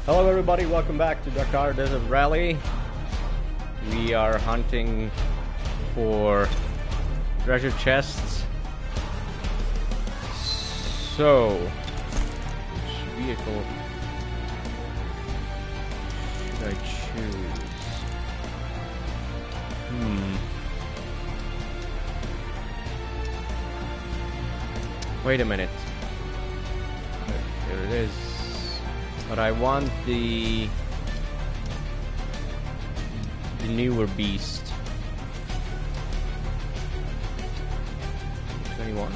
Hello everybody, welcome back to Dakar Desert Rally. We are hunting for treasure chests. So, which vehicle should I choose? Wait a minute. There it is. But I want the newer beast. 21.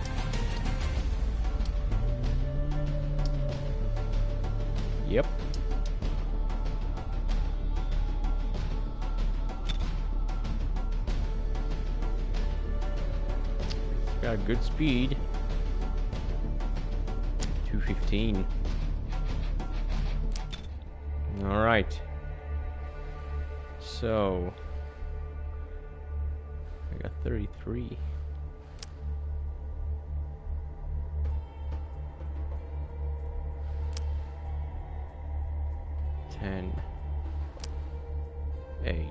Yep. Got good speed. 215. All right. So I got 33. Ten. 8.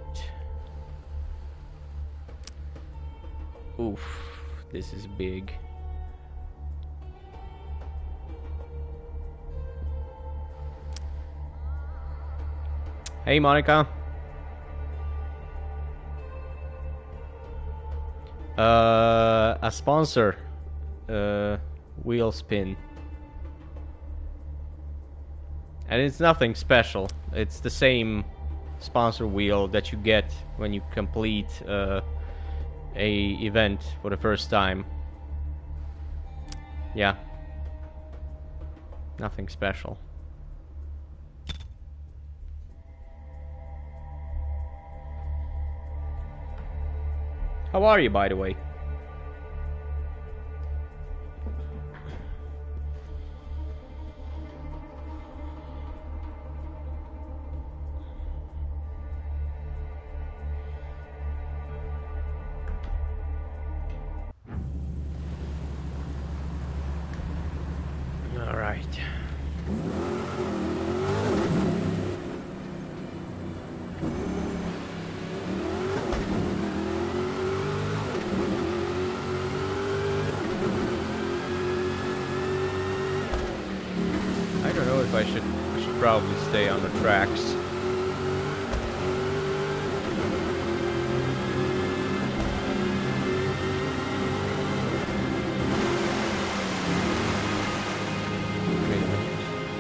Oof, this is big. Hey, Monica. A sponsor. Wheel spin. And it's nothing special. It's the same sponsor wheel that you get when you complete a event for the first time. Yeah. Nothing special. How are you, by the way? All right. I don't know if I should probably stay on the tracks. Wait a minute.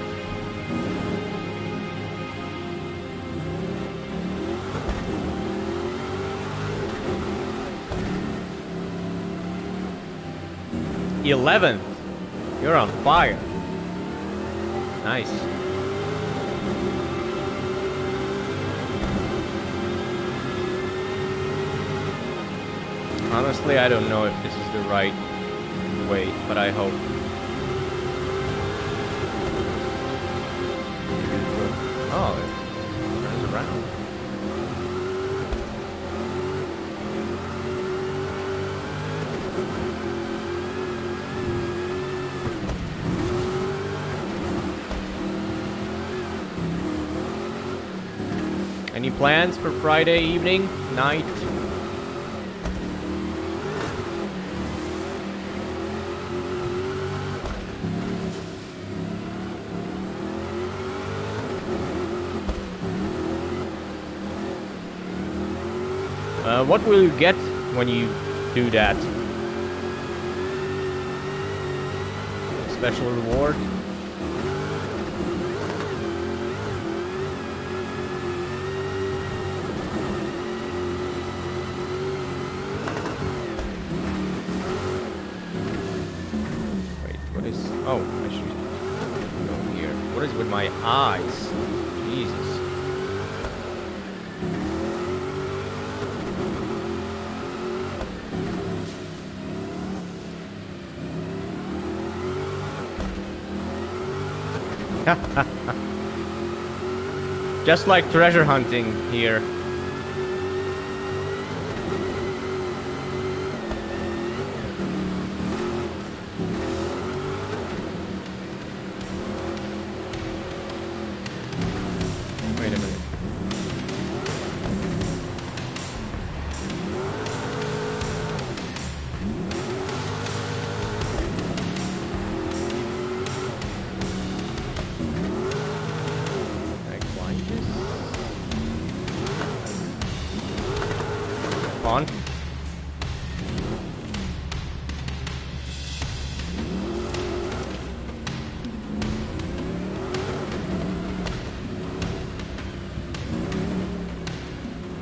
'11th. You're on fire. Nice. Honestly, I don't know if this is the right way, but I hope. Oh, it turns around. Any plans for Friday evening, night? What will you get when you do that? Special reward? Oh, I should go here. What is with my eyes? Jesus. Just like treasure hunting here.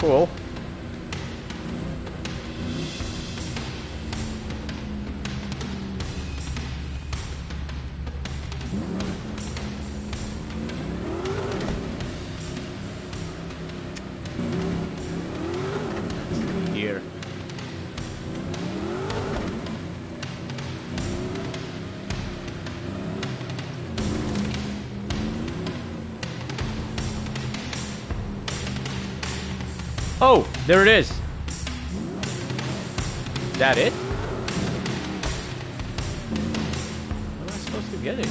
cool. Here. Oh, there it is. Is that it? How am I supposed to get it?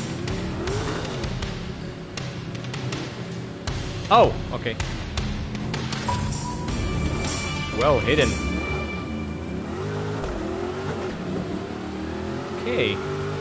Oh, okay. Well hidden. Okay.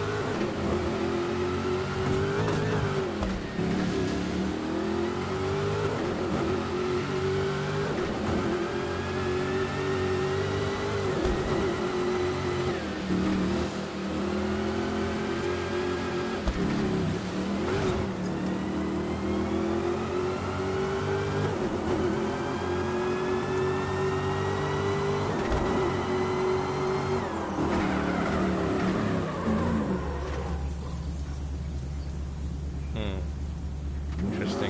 Interesting.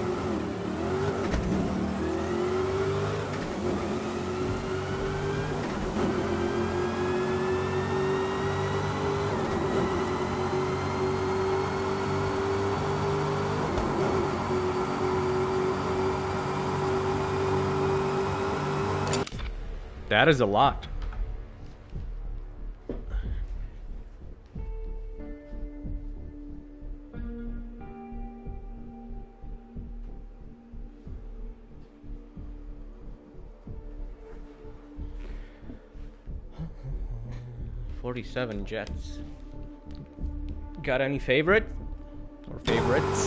That is a lot. $47 jets. Got any favorite? Or favorites?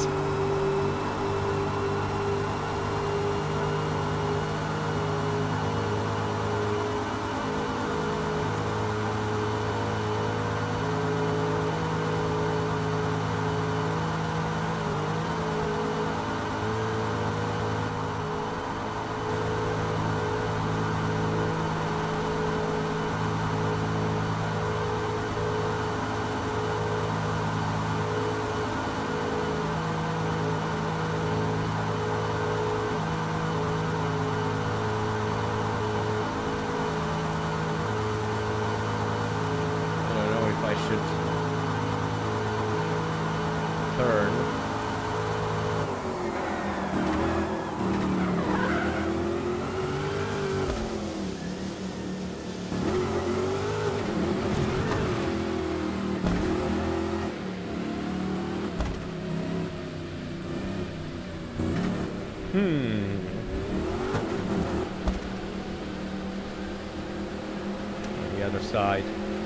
The other side.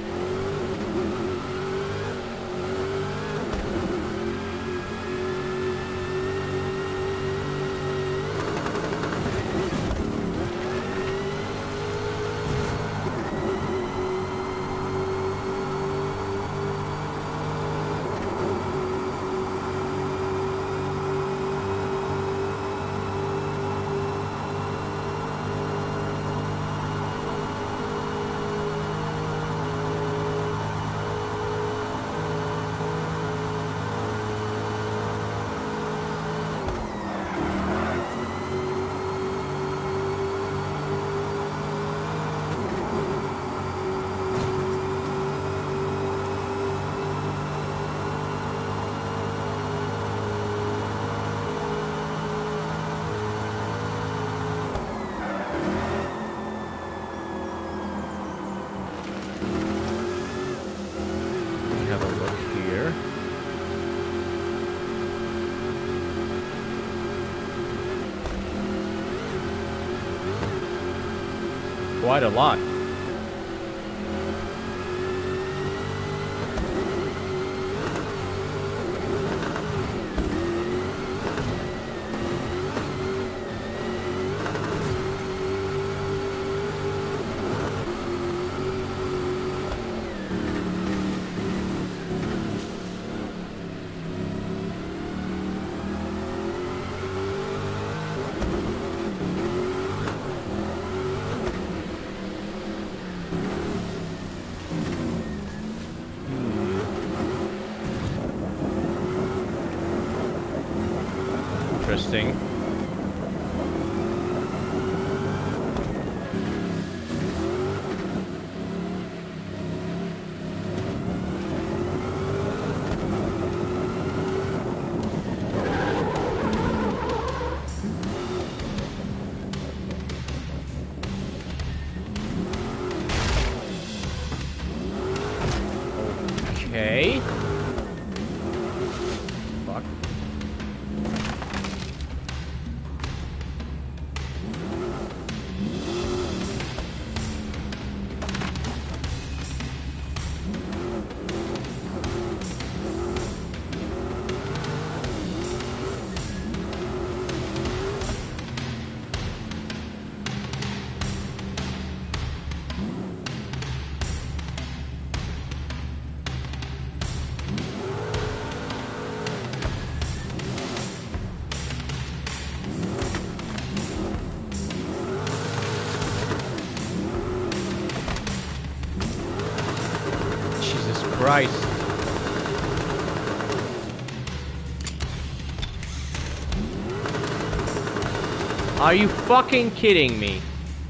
Have a look here. Quite a lot. interesting. Okay. Fuck. Jesus Christ. Are you fucking kidding me?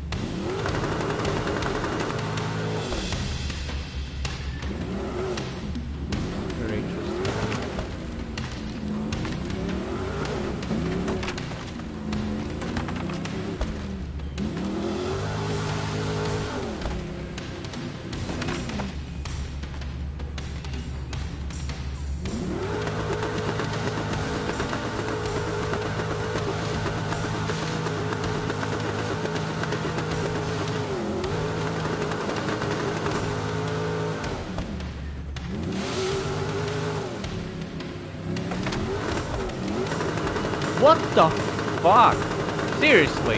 Very interesting. What the fuck? Seriously?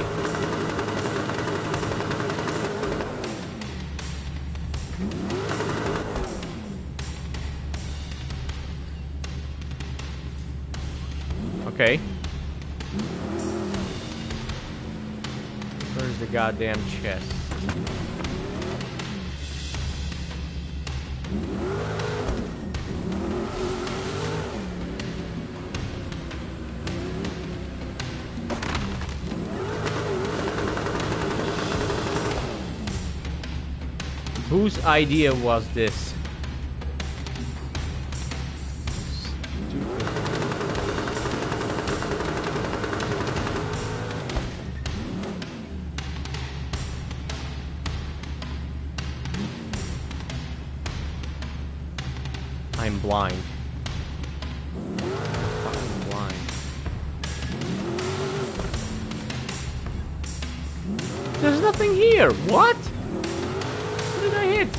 Okay. Where's the goddamn chest? Whose idea was this? Stupid. I'm blind. Fucking blind. There's nothing here. What? What did I hit?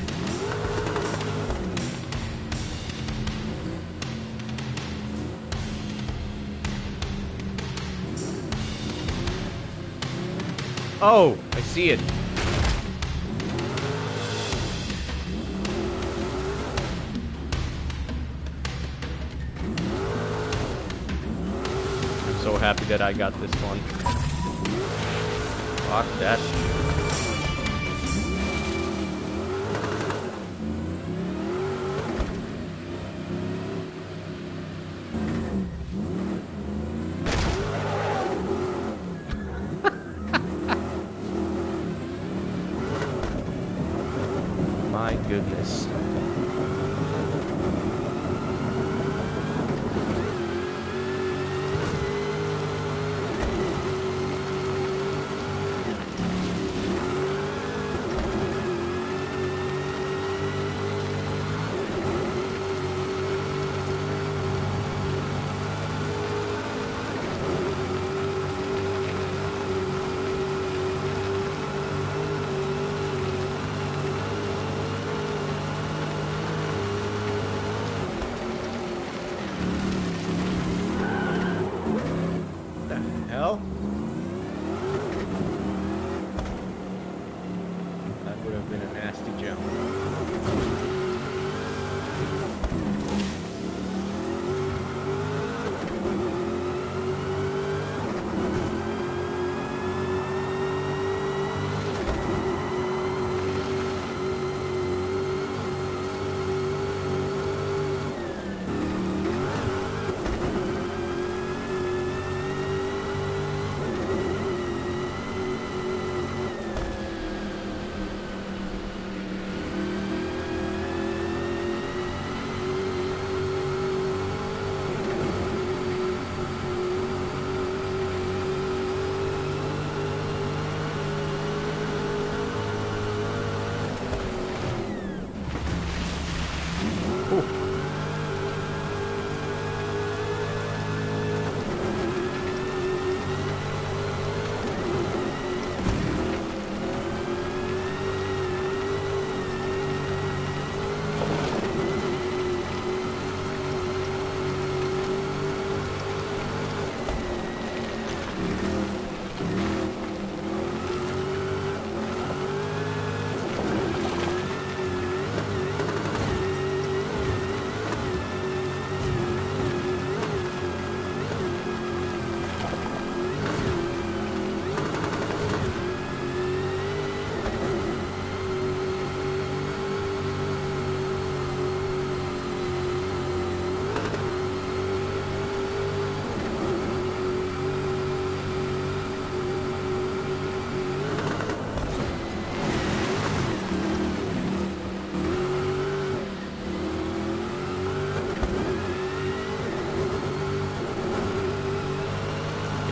Oh, I see it. I'm so happy that I got this one. Fuck that. My goodness.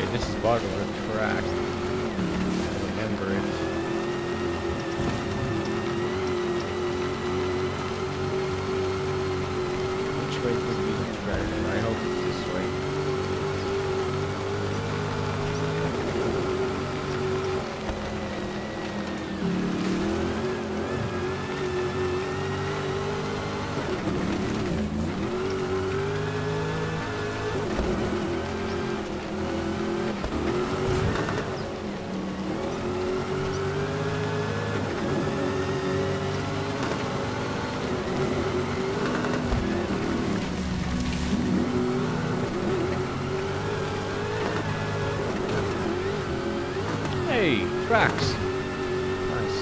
This is part of the track. I remember it. Which way could be the track? I hope it's this way. Hey, tracks. Nice.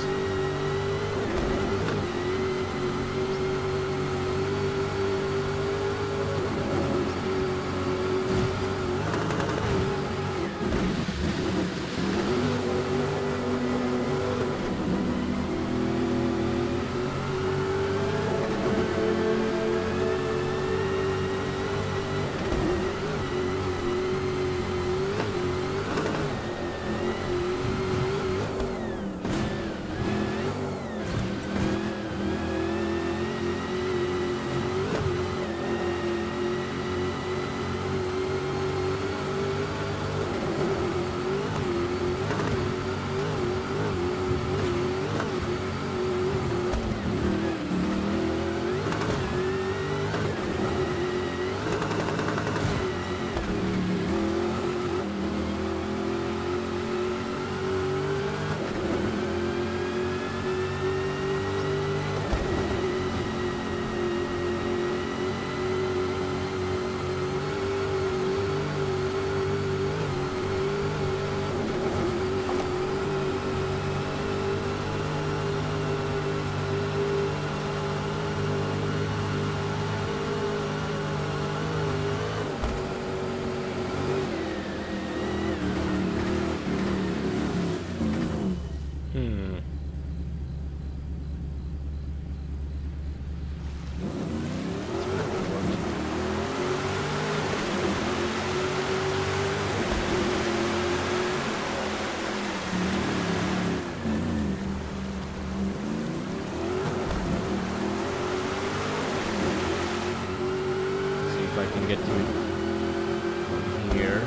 If I can get to it from here.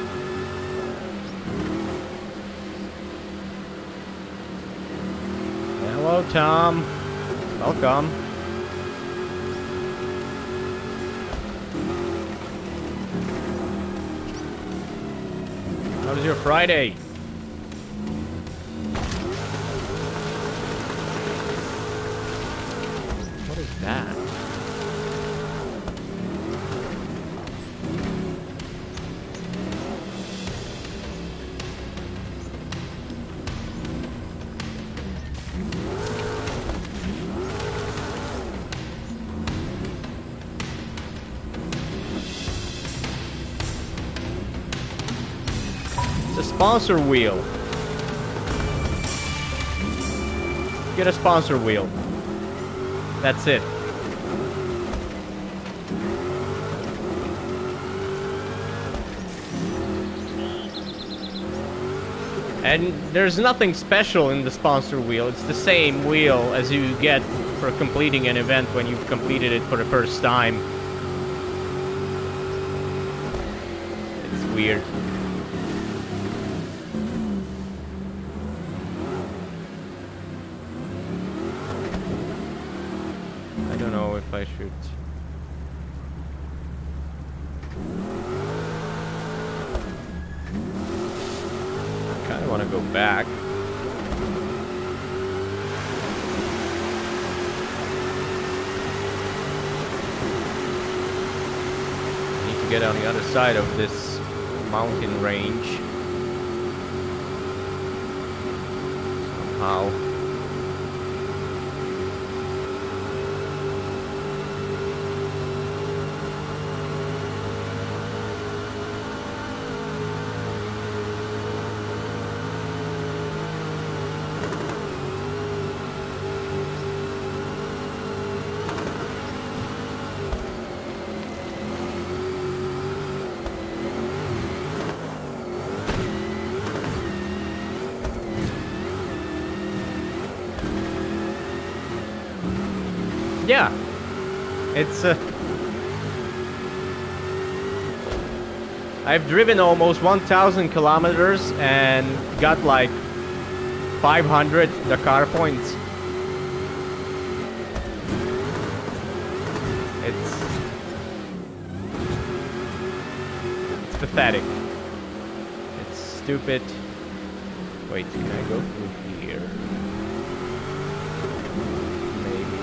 Hello, Tom. Welcome. How was your Friday? What is that? The sponsor wheel. Get a sponsor wheel. That's it. And there's nothing special in the sponsor wheel. It's the same wheel as you get for completing an event when you've completed it for the first time. It's weird. I don't know if I should. I kind of want to go back. I need to get on the other side of this mountain range somehow. Yeah, it's I've driven almost 1,000 kilometers and got like 500 Dakar points. It's pathetic. It's stupid. Wait, can I go through here? Maybe.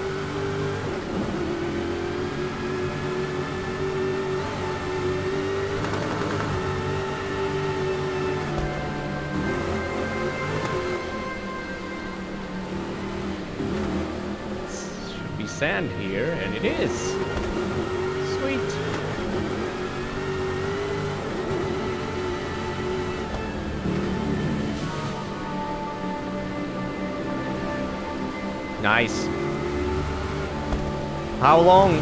Should be sand here, and it is. Sweet. Nice. How long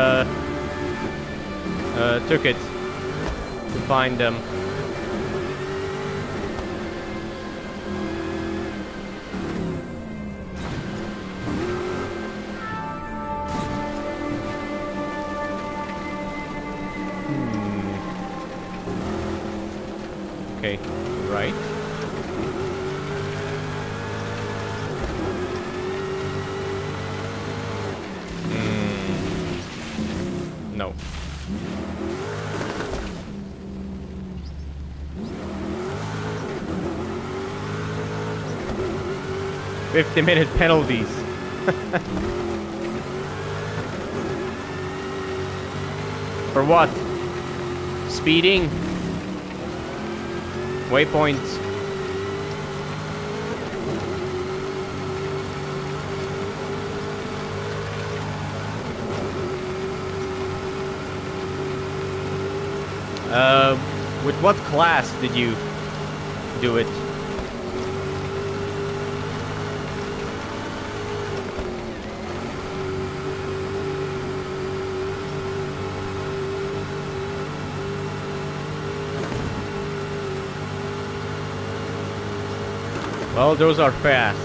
took it to find them? Okay, right. No. "50-minute penalties." For what? Speeding? Waypoints? With what class did you do it? Well, those are fast.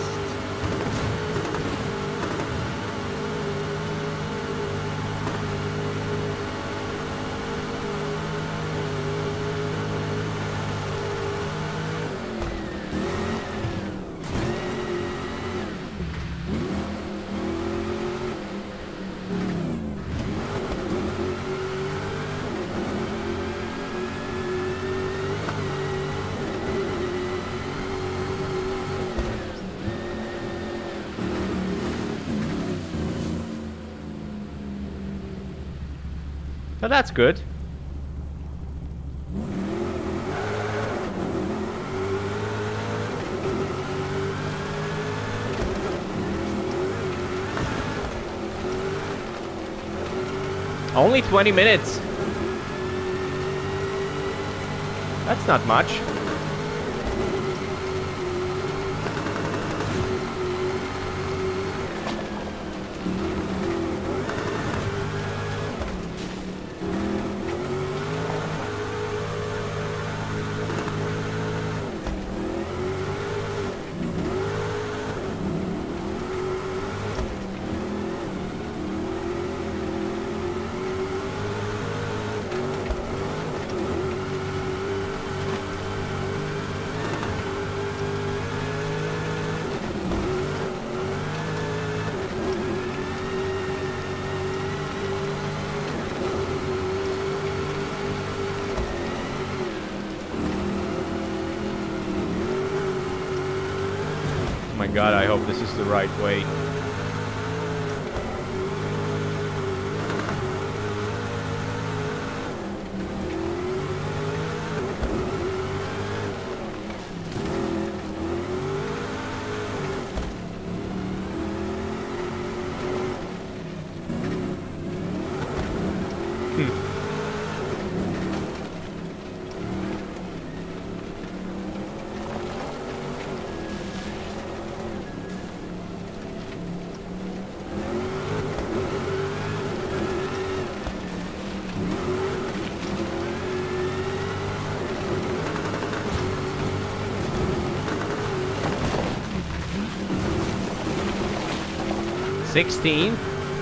So that's good. Only 20 minutes. That's not much. Oh my god, I hope this is the right way. $16?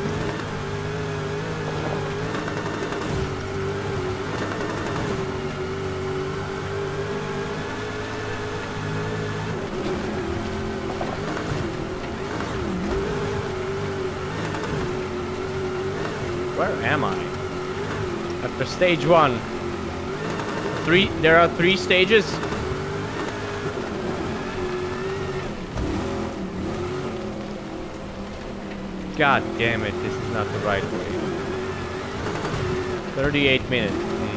Where am I? After stage 1. There are 3 stages? God damn it, this is not the right way. 38 minutes.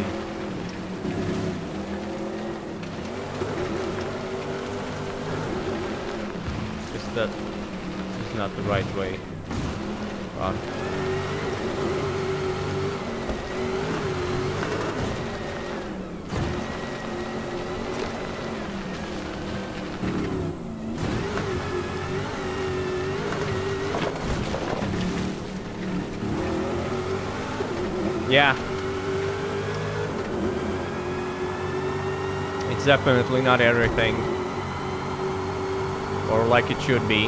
This is not the right way. Fuck. Yeah. It's definitely not everything. Or like it should be.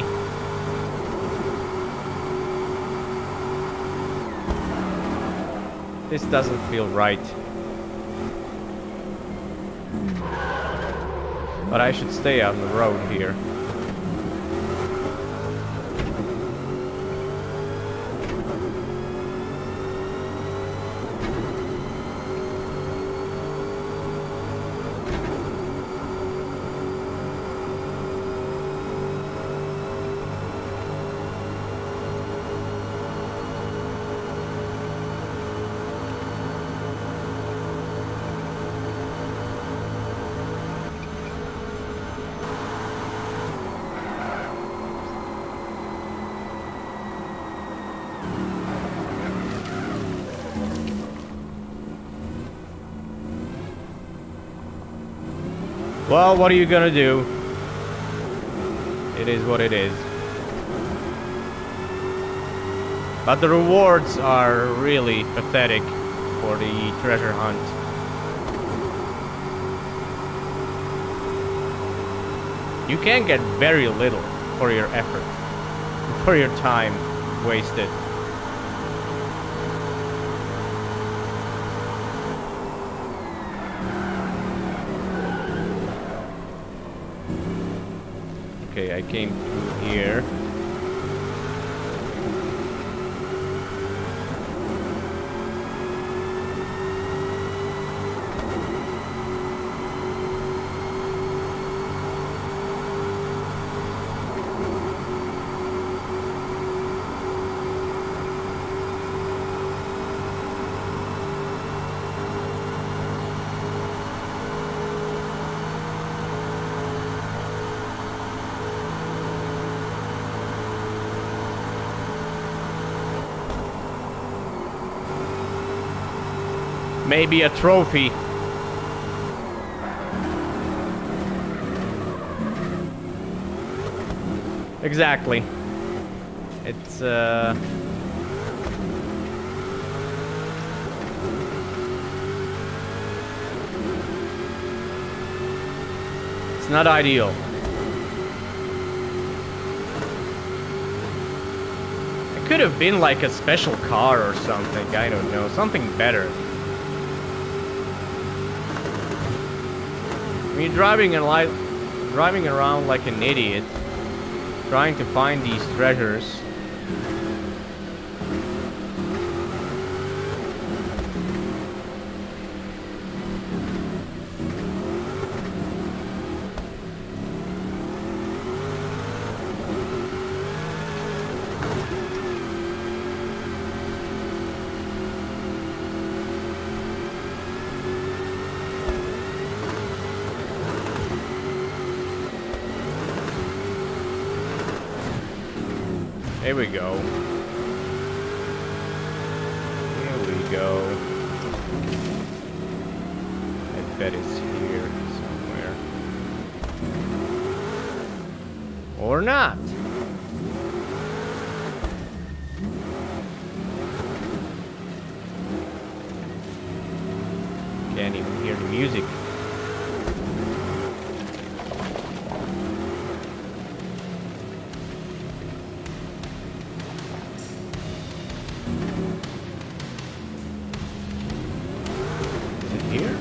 This doesn't feel right. But I should stay on the road here. Well, what are you gonna do? It is what it is. But the rewards are really pathetic for the treasure hunt. You can get very little for your effort, for your time wasted. Okay, I came through here. Maybe a trophy. Exactly. It's it's not ideal. It could have been like a special car or something, I don't know, something better. I mean, driving around like an idiot, trying to find these treasures. Here we go. Here we go. I bet it's here somewhere. Or not. Can't even hear the music. Here?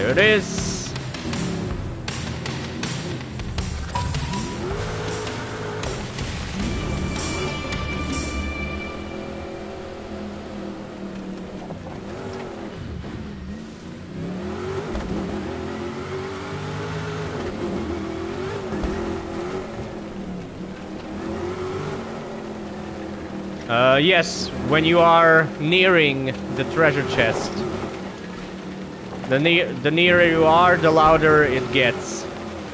There it is. Yes, when you are nearing the treasure chest. The nearer you are, the louder it gets.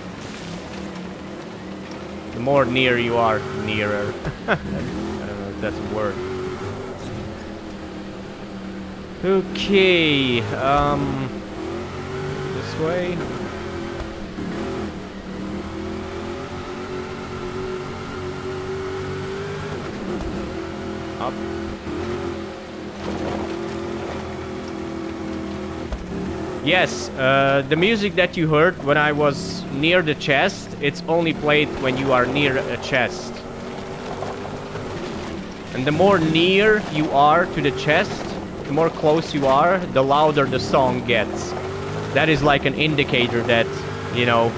The more near you are, nearer. I don't know if that's a word. Okay, this way. Up. Yes, the music that you heard when I was near the chest, it's only played when you are near a chest. And the more near you are to the chest, the more close you are, the louder the song gets. That is like an indicator that, you know...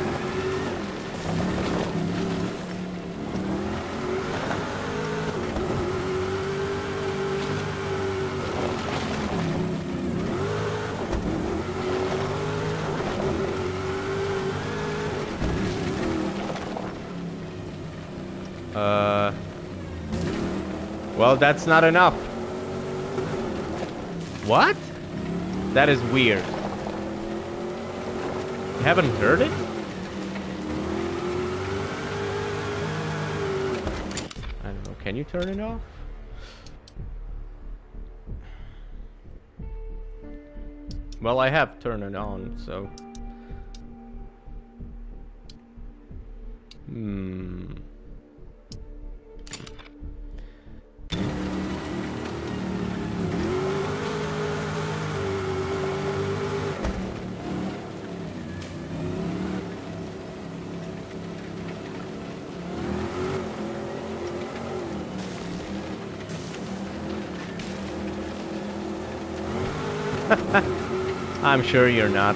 Well, that's not enough. What? That is weird. You haven't heard it? I don't know. Can you turn it off? Well, I have turned it on, so... I'm sure you're not.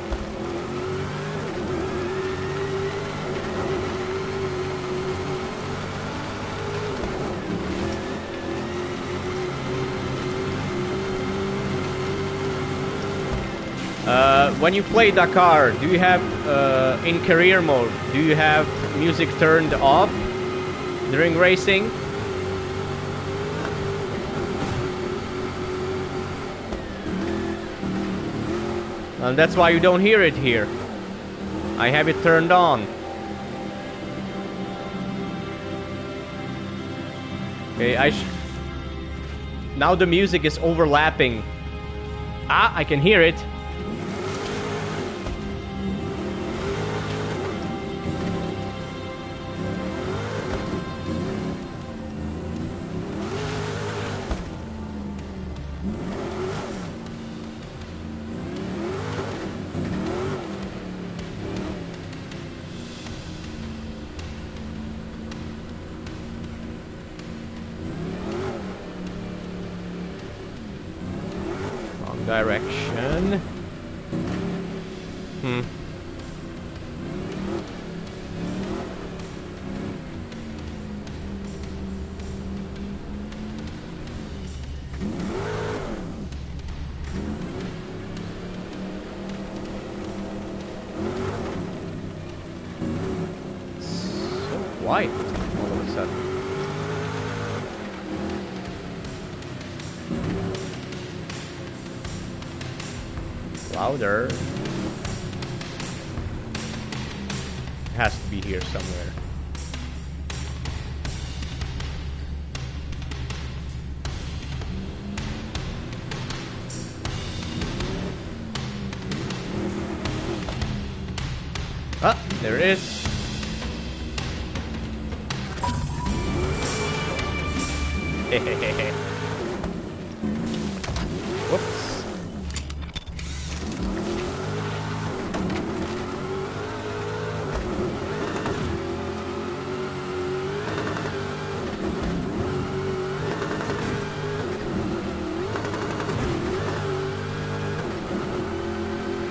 When you play Dakar, do you have, in career mode, do you have music turned off during racing? And that's why you don't hear it here. I have it turned on. Okay, now the music is overlapping. Ah, I can hear it. Direction. So quiet all of a sudden. Louder. It has to be here somewhere. Ah, there it is. Whoops.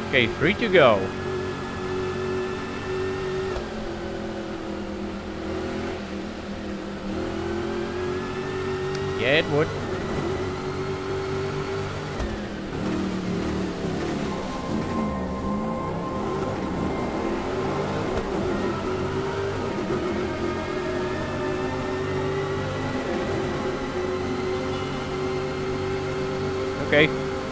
Okay, 3 to go. Yeah, it would. Okay.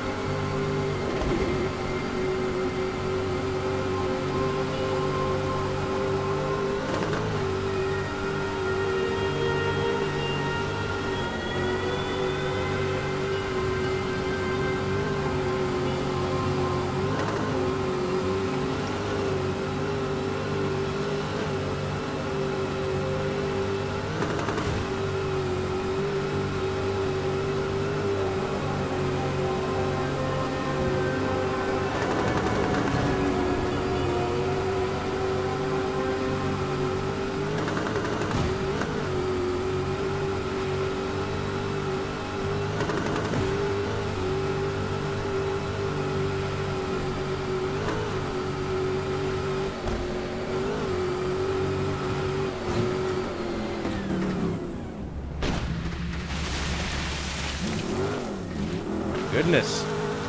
Goodness.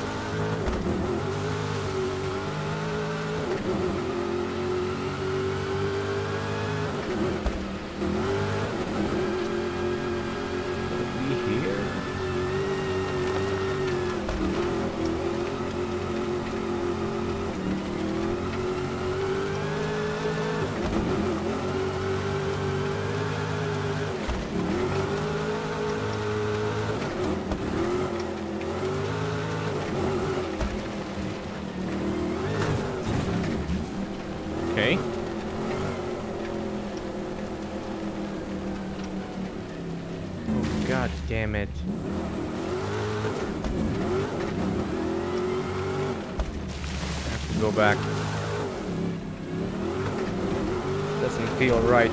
We here? Okay. Oh, God damn it. I have to go back. Doesn't feel right.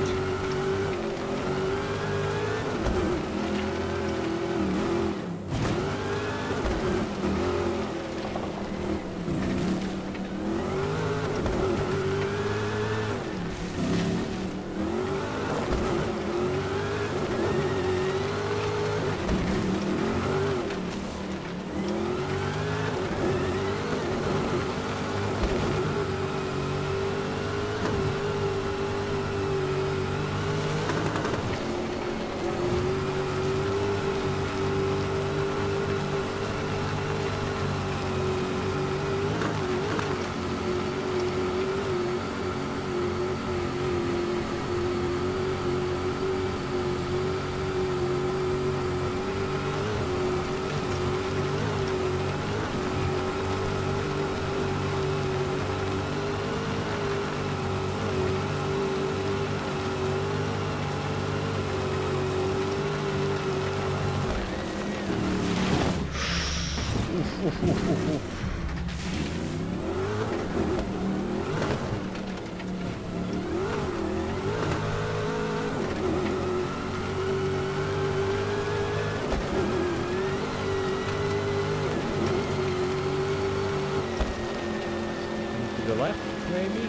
To the left, maybe?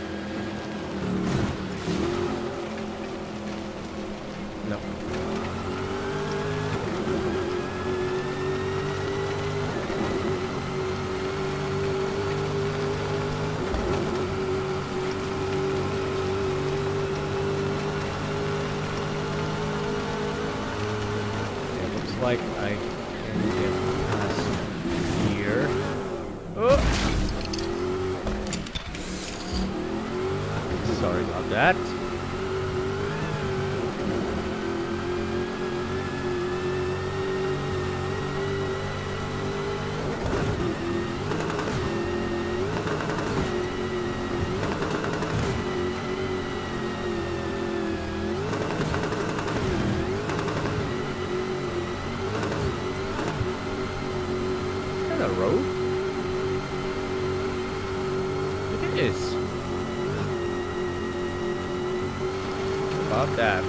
No. It looks like I can get past here. Oh! Sorry about that. Is that a road? It is. About that.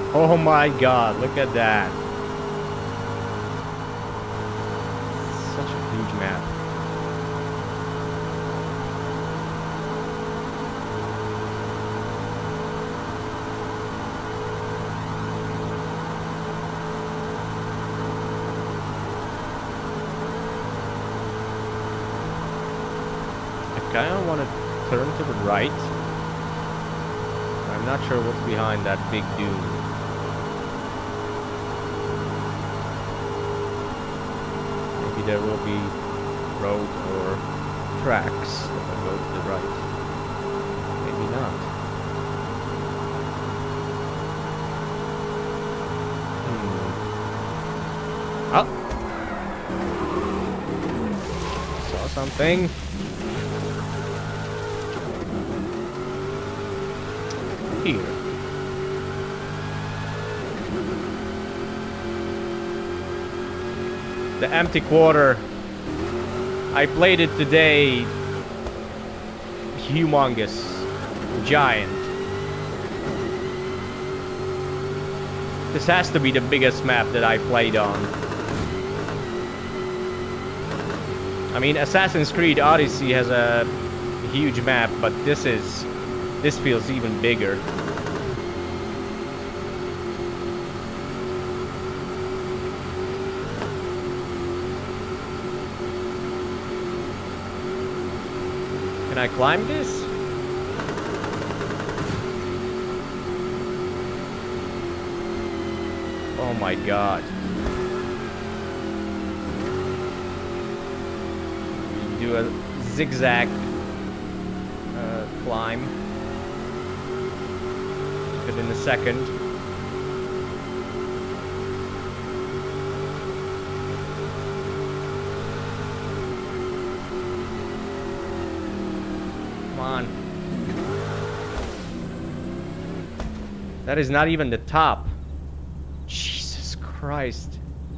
Oh my god, look at that. Such a huge map. I kinda wanna turn to the right. I'm not sure what's behind that big dune. Maybe there will be road or tracks if I go to the right. Maybe not. Oh! Saw something. Here. The empty quarter. I played it today. Humongous. Giant. This has to be the biggest map that I played on. I mean, Assassin's Creed Odyssey has a huge map, but this feels even bigger. Can I climb this? Oh my god. Do a zigzag climb. Keep it in a second. Come on. That is not even the top. Jesus Christ.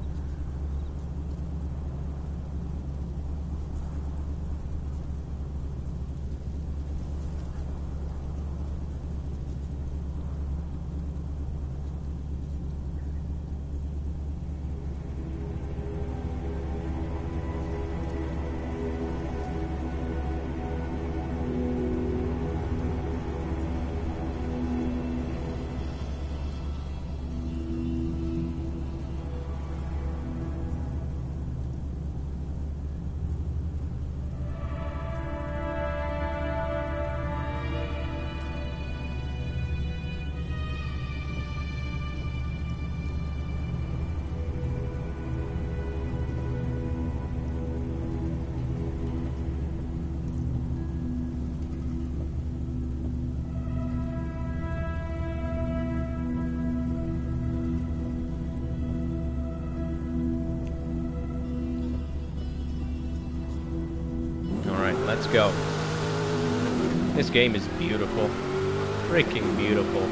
Let's go. This game is beautiful. Freaking beautiful.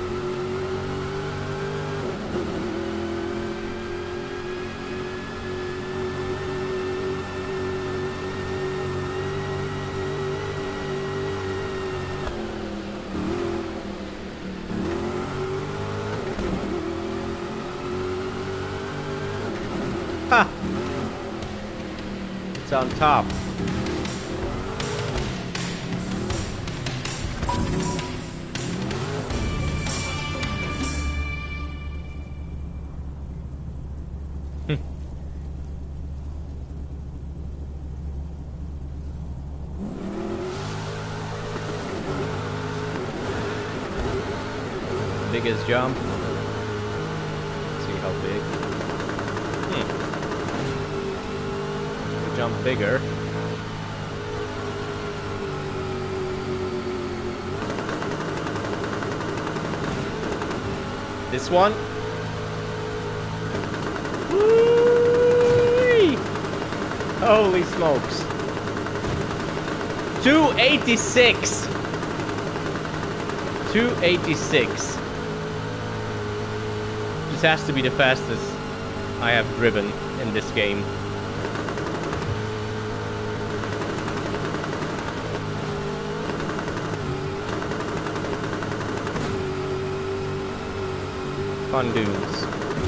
Ha! It's on top. Biggest jump. Let's see how big. We'll jump bigger. This one. Whee! Holy smokes. 286. 286. This has to be the fastest I have driven in this game. Fun dunes.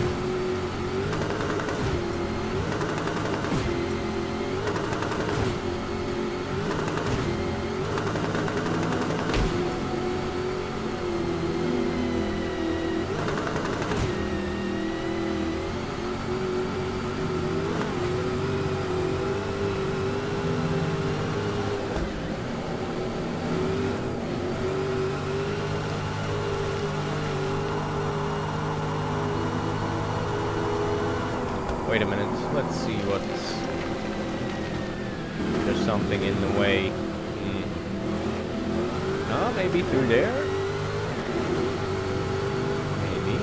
Wait a minute, let's see what's... There's something in the way. Oh, maybe through there? Maybe.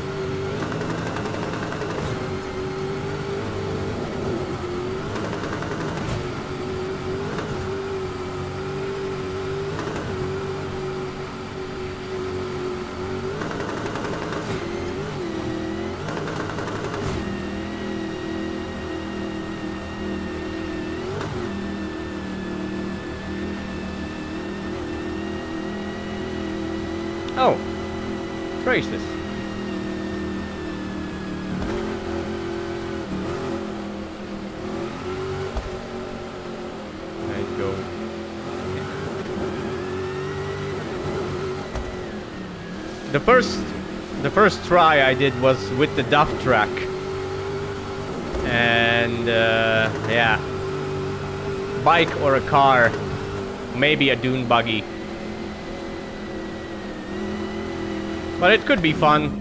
Oh, traces. There you go. The first try I did was with the duff track, and yeah, bike or a car, maybe a dune buggy. But it could be fun.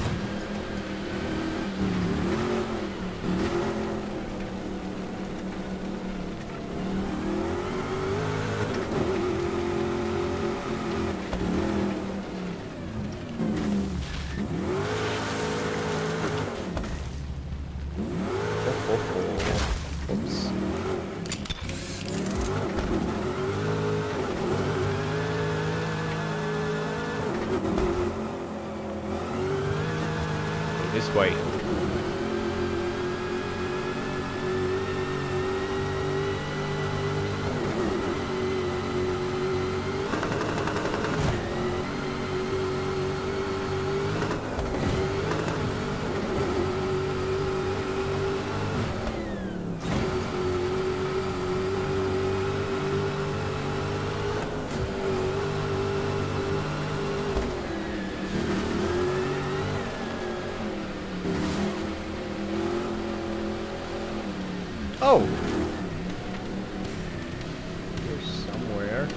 Oops. This way. Oh! Here somewhere.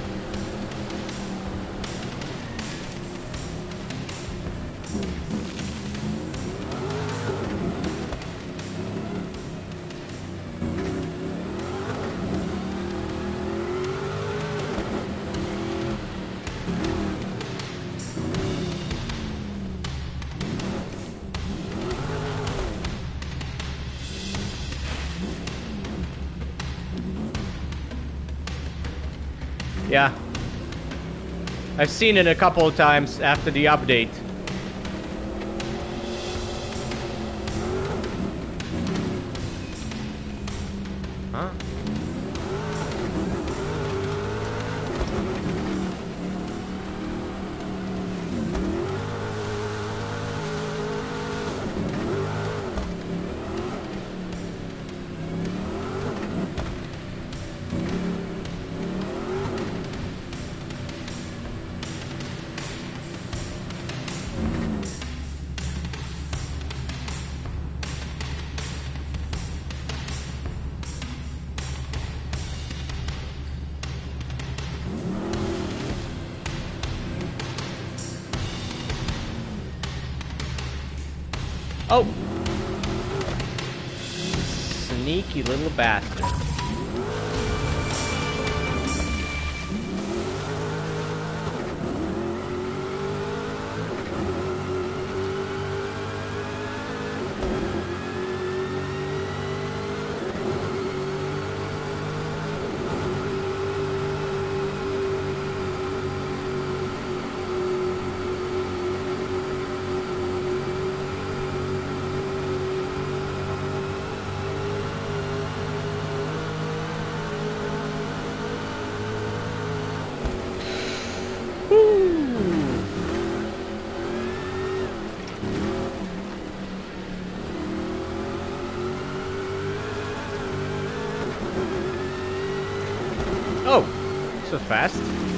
Yeah. I've seen it a couple of times after the update. Huh? Oh! Sneaky little bastard. was fast.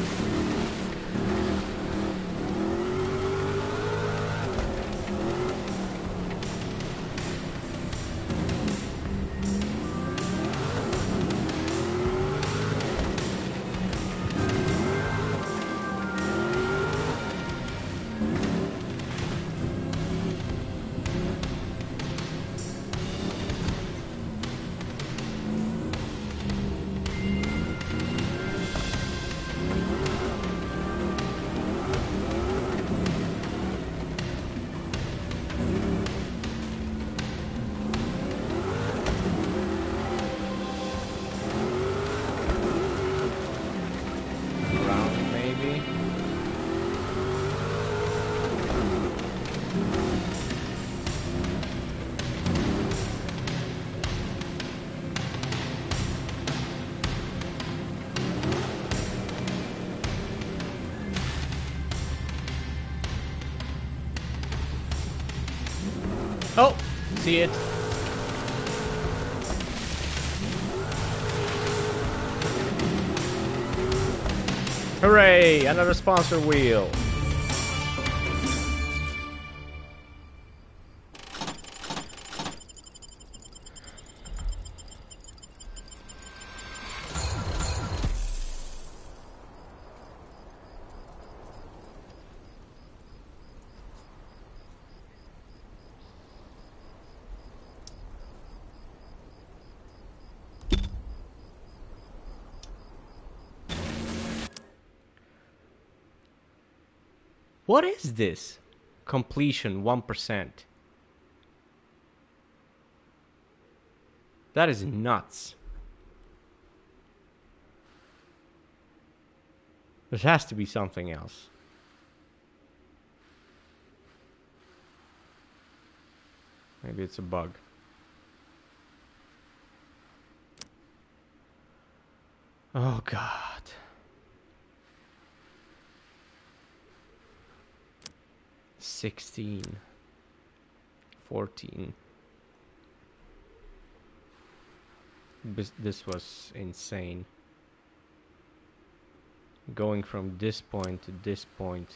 Around, maybe. Oh, see it. Hooray! Another sponsor wheel. What is this? Completion 1%. That is nuts. There has to be something else. Maybe it's a bug. Oh God. 16. 14. This was insane. Going from this point to this point.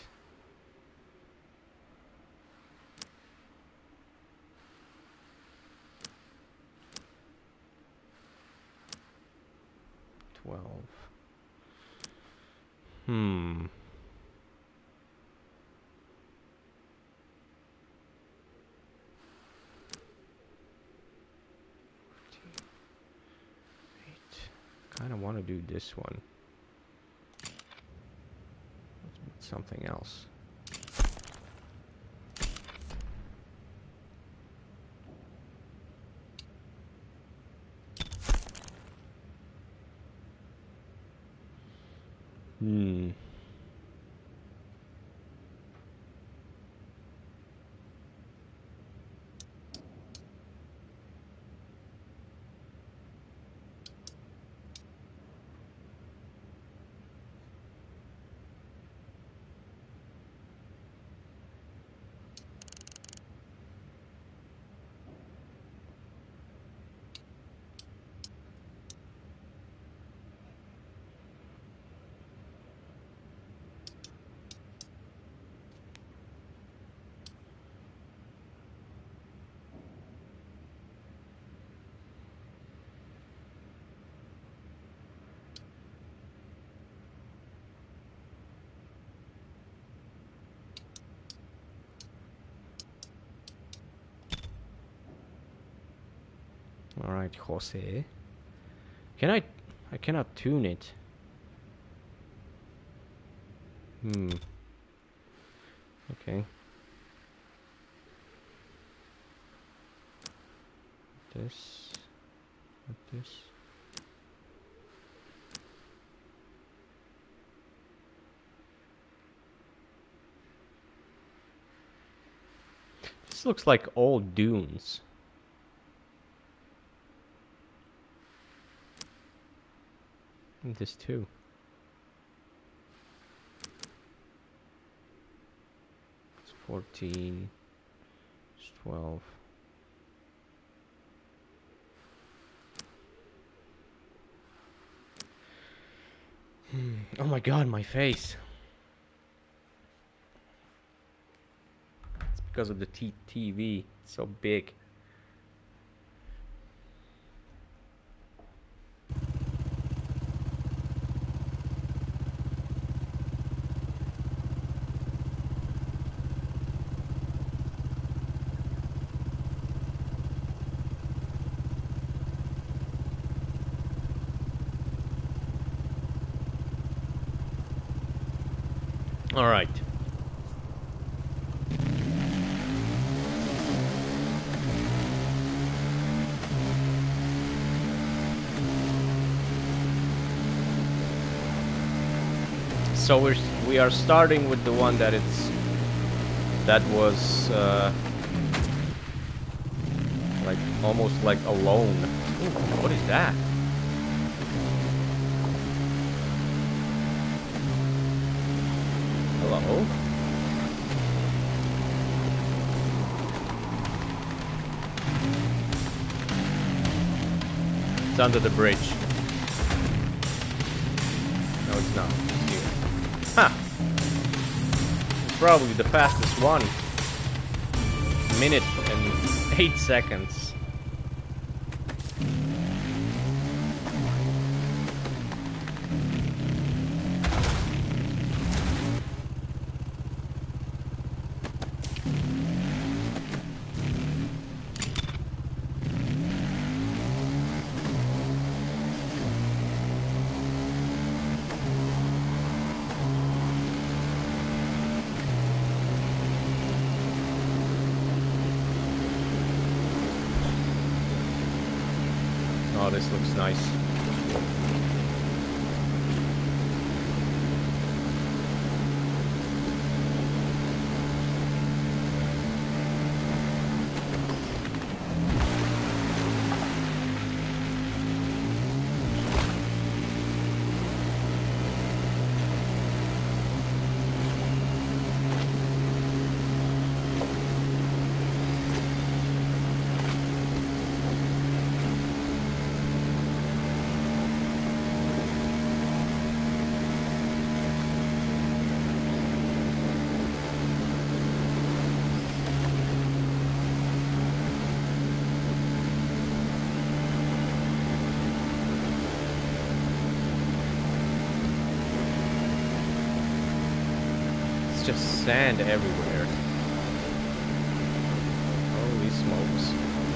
Hmm. Kind of want to do this one. Something else. Hmm. All right, Jose. Can I cannot tune it. Hmm. Okay. This. Like this. This looks like old dunes. And this too. It's 14. It's 12. Oh my god, my face. It's because of the TV. It's so big. All right. So we are starting with the one that was like almost like alone. Ooh, what is that? Hello? It's under the bridge. No, it's not. It's here. Ha! Probably the fastest one. Minute and 8 seconds. Oh, this looks nice. It's just sand everywhere. Holy smokes.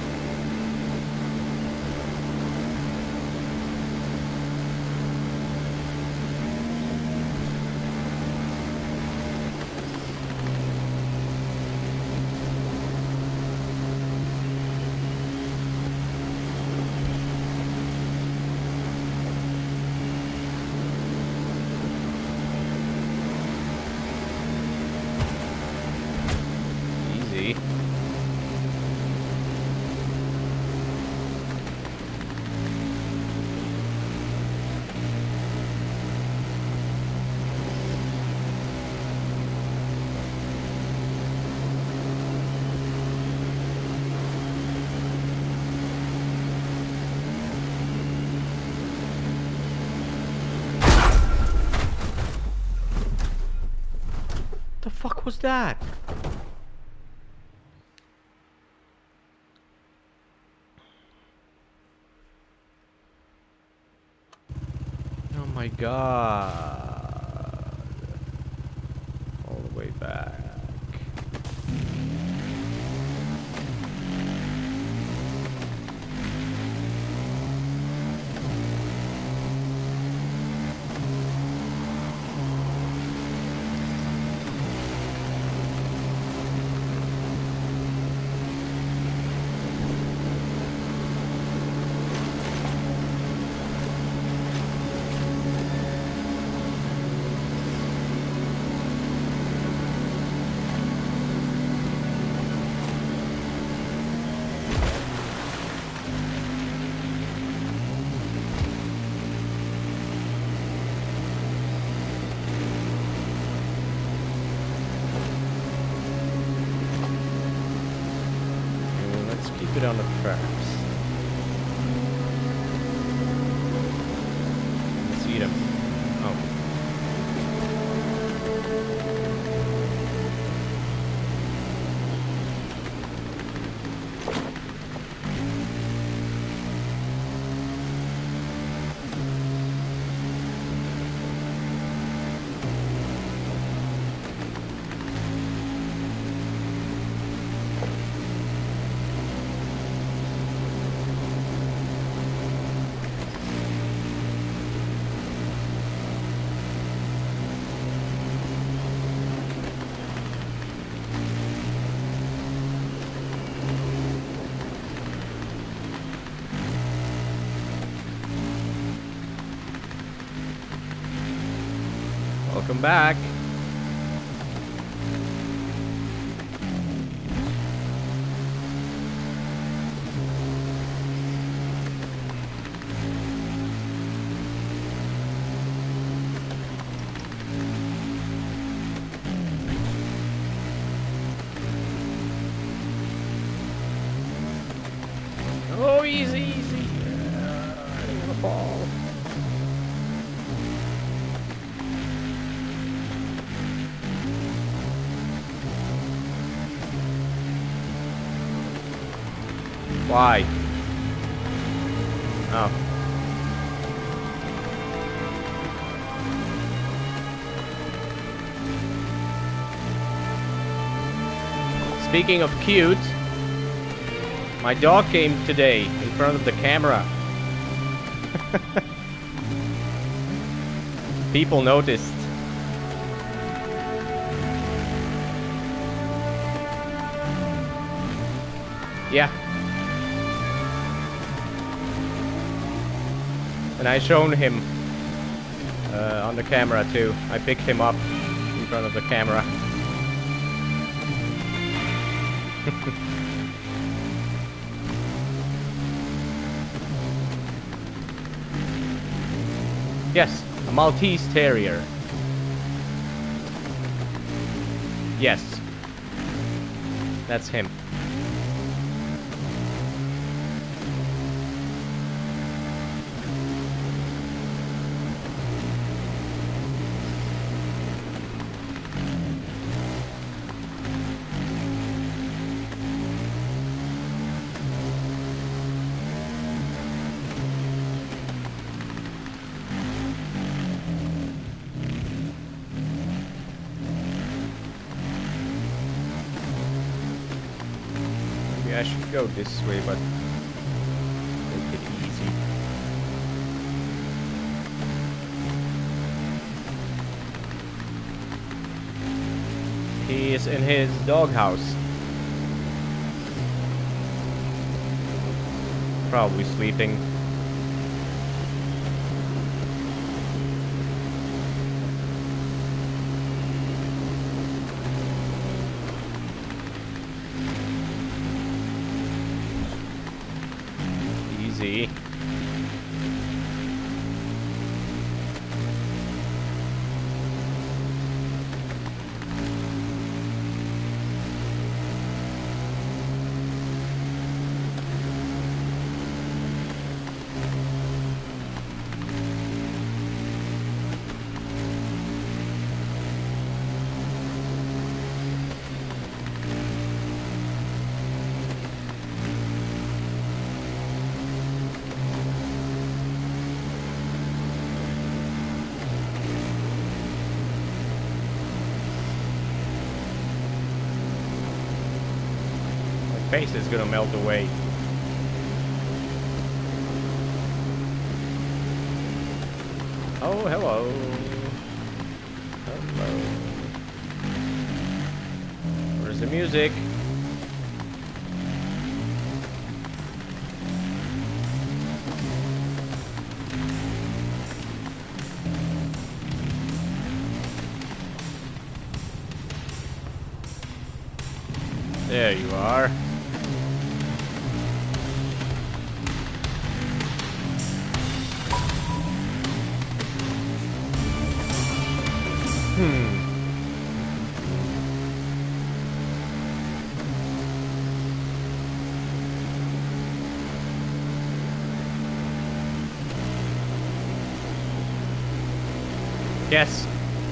Easy. The fuck was that? Oh my god. All the way back. Keep it on the traps. Let's eat them. Oh. Welcome back. Oh, easy, easy. I'm gonna fall. Why? Oh. Speaking of cute, my dog came today in front of the camera. People noticed. Yeah. And I shown him on the camera too. I picked him up in front of the camera. Yes, a Maltese Terrier. Yes. That's him. I should go this way, but take it easy. He is in his doghouse. Probably sleeping. Easy. Face is gonna melt away. Oh, hello. Hello. Where's the music? There you are. Yes.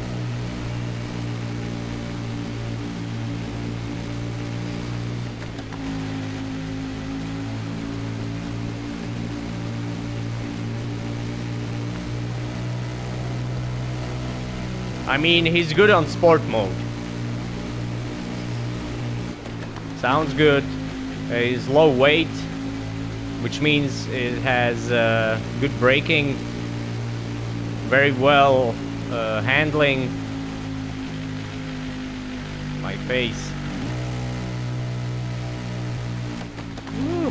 I mean, he's good on sport mode. Sounds good. He's low weight, which means it has good braking, very well handling. My face. Woo.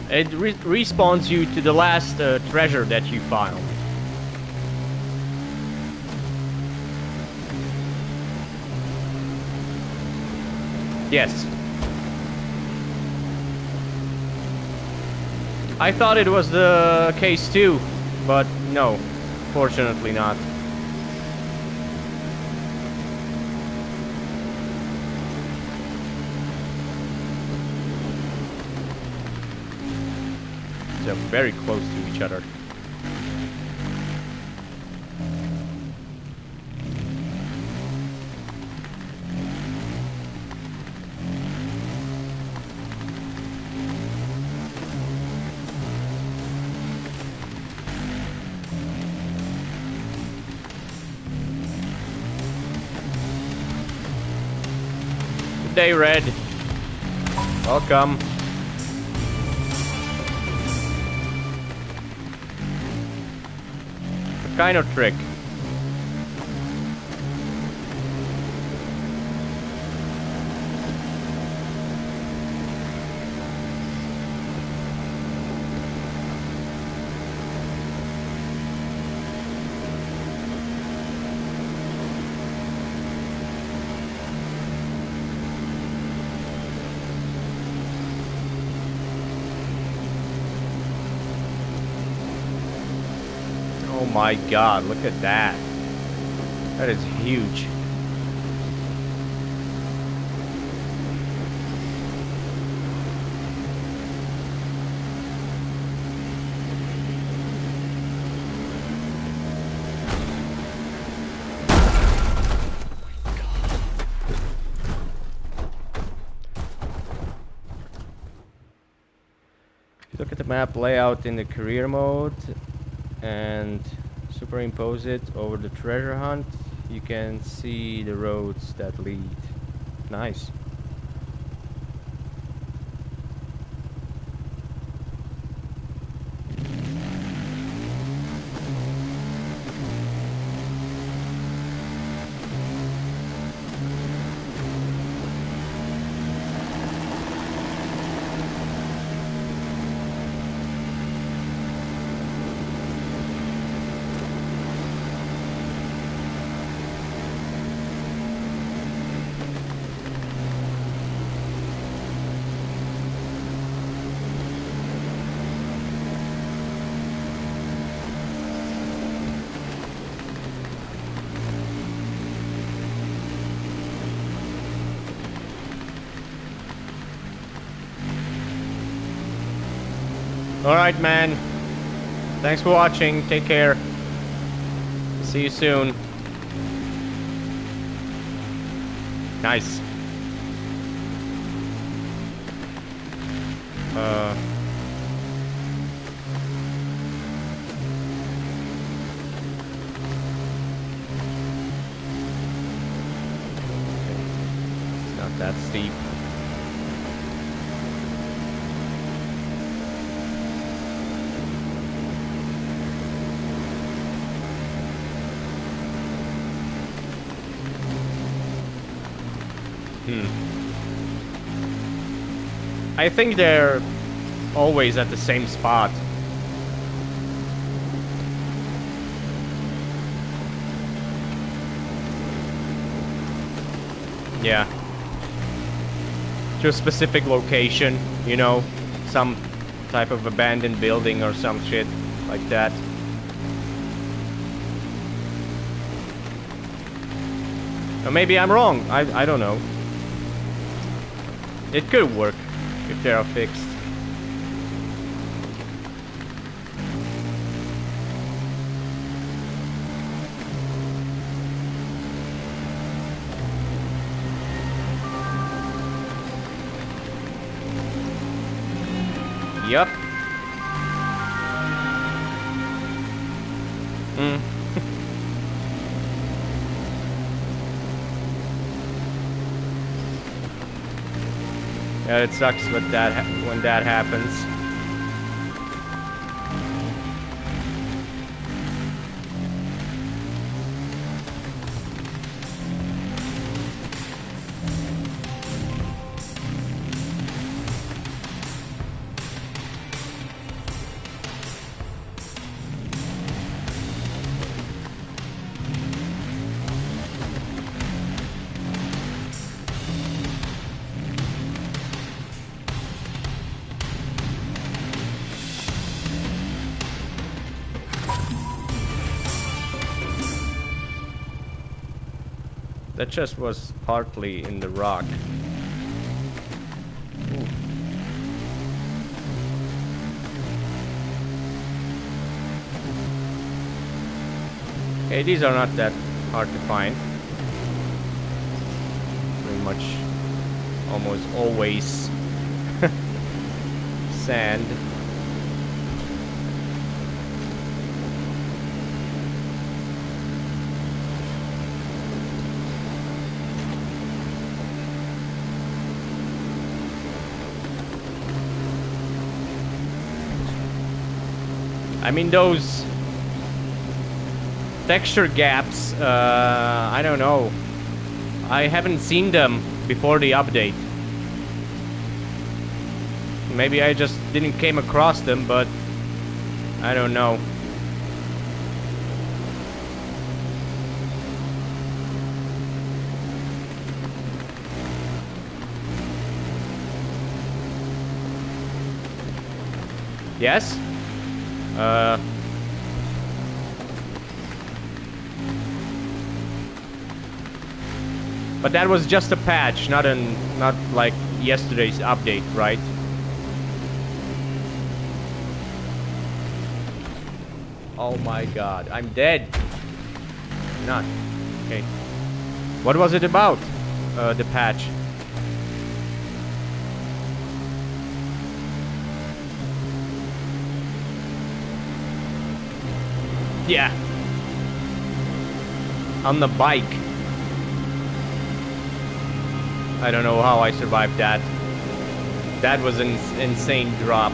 It respawns you to the last treasure that you found. Yes. I thought it was the case too, but no, fortunately not. They're very close to each other. Good day, Red. Welcome. What kind of trick? Oh my god, look at that. That is huge. If you look at the map layout in the career mode and superimpose it over the treasure hunt, you can see the roads that lead. Nice. Alright, man. Thanks for watching. Take care. See you soon. Nice. It's not that steep. I think they're always at the same spot. Yeah. To a specific location, you know, some type of abandoned building or some shit like that. Or maybe I'm wrong. I don't know. It could work if they are fixed. Yup. Yeah, it sucks when that happens. That chest was partly in the rock. Ooh. Okay, these are not that hard to find. Pretty much almost always sand. I mean, those texture gaps, I don't know. I haven't seen them before the update. Maybe I just didn't came across them, but I don't know. Yes? But that was just a patch, not like yesterday's update, right? Oh my god, I'm dead. Not. Okay. What was it about? The patch. Yeah. On the bike. I don't know how I survived that. That was an insane drop.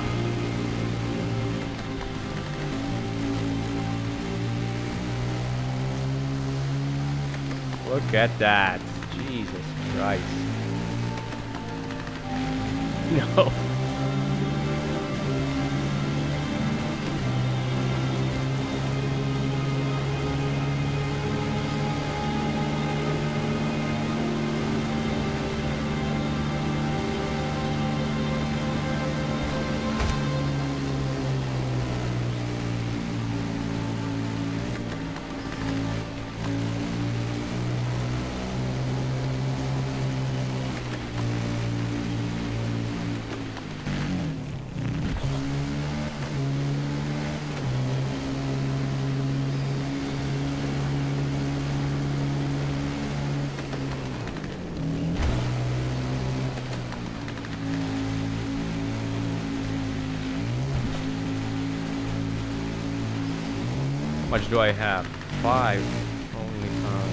Look at that. Jesus Christ. No. How much do I have? 5. Only 5.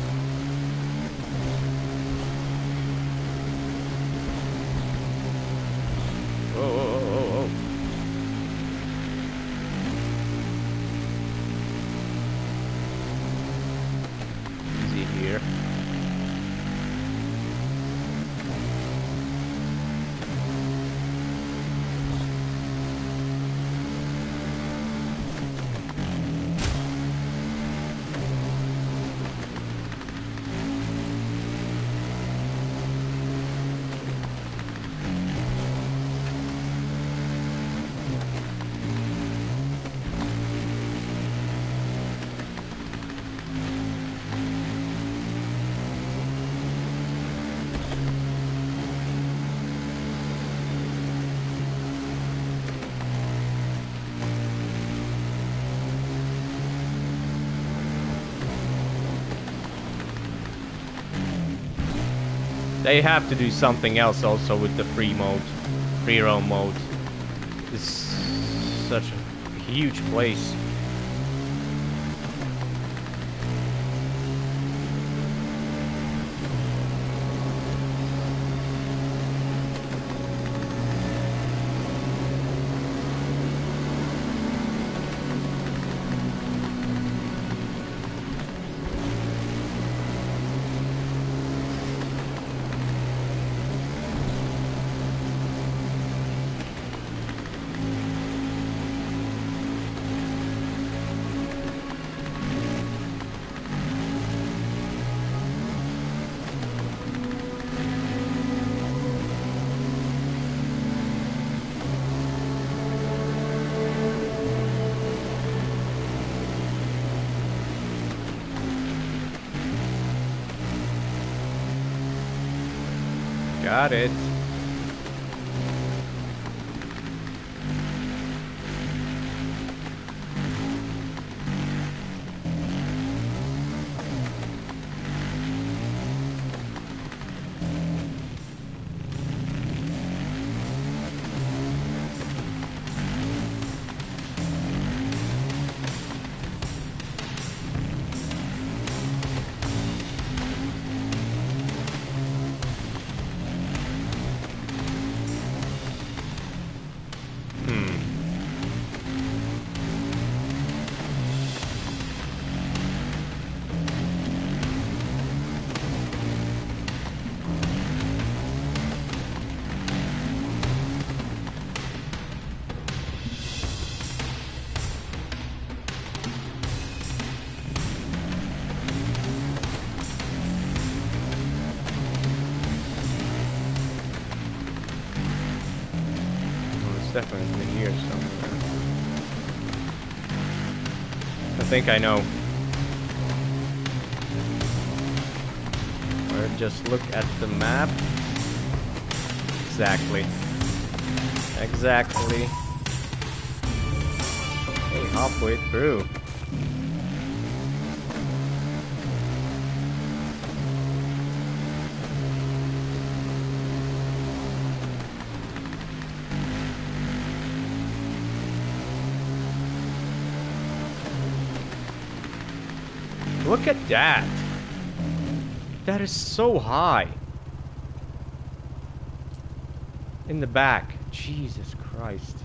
Oh, oh, oh, oh, oh. Easy here. They have to do something else also with the free roam mode. It's such a huge place. Got it. Definitely in here somewhere. I think I know. Or just look at the map. Exactly. Exactly. Hey, halfway through. Look at that! That is so high! In the back. Jesus Christ.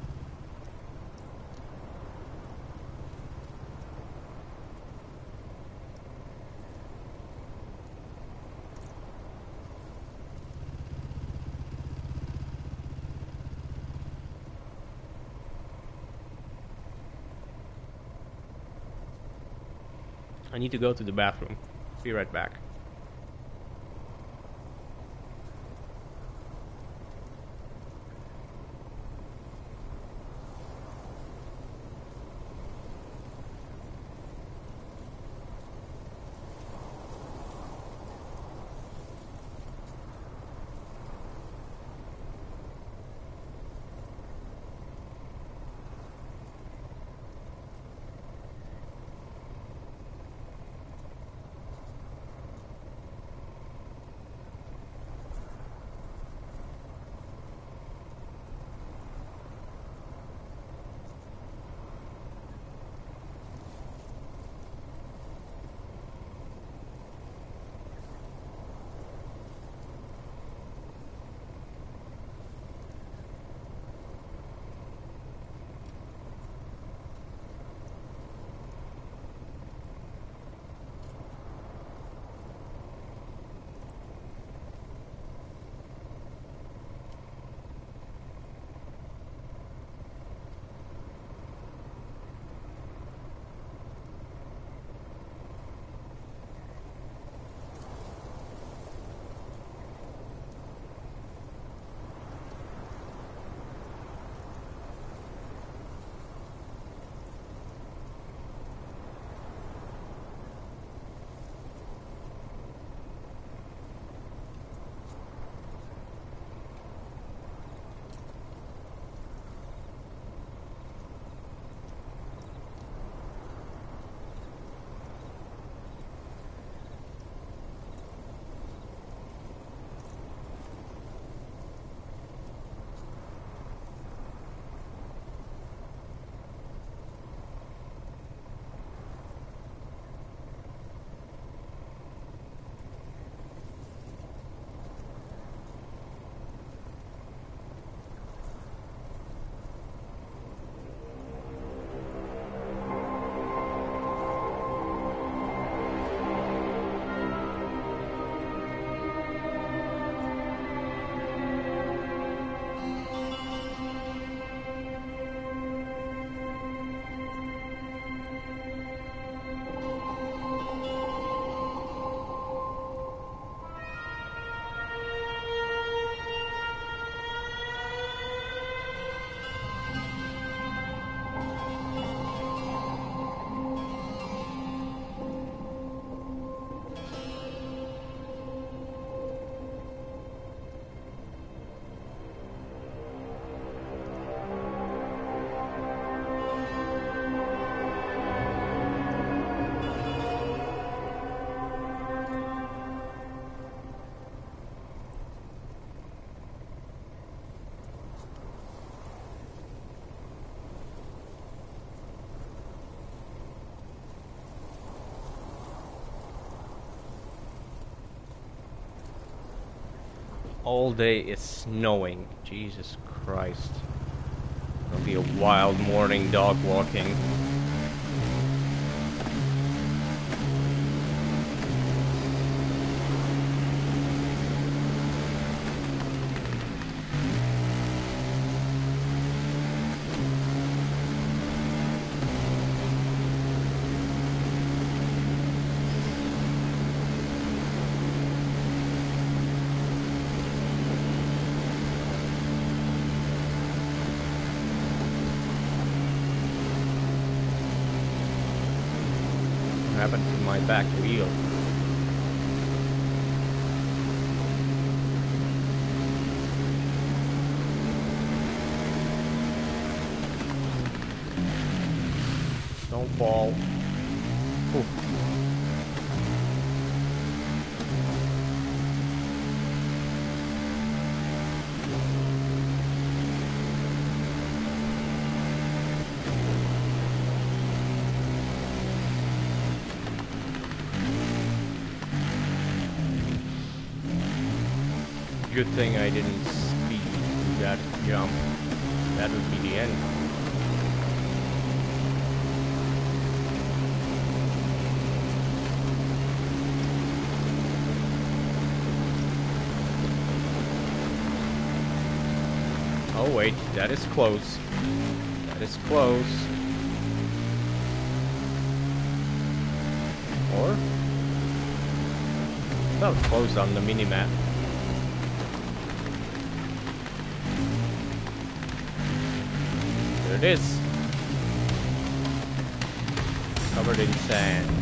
I need to go to the bathroom. Be right back. all day it's snowing. Jesus Christ. It'll be a wild morning dog walking. Happened to my back wheel. Don't fall. Ooh. Good thing I didn't speed through that jump. That would be the end. Oh wait, that is close. That is close. Or? Felt close on the minimap. There it is. Covered in sand.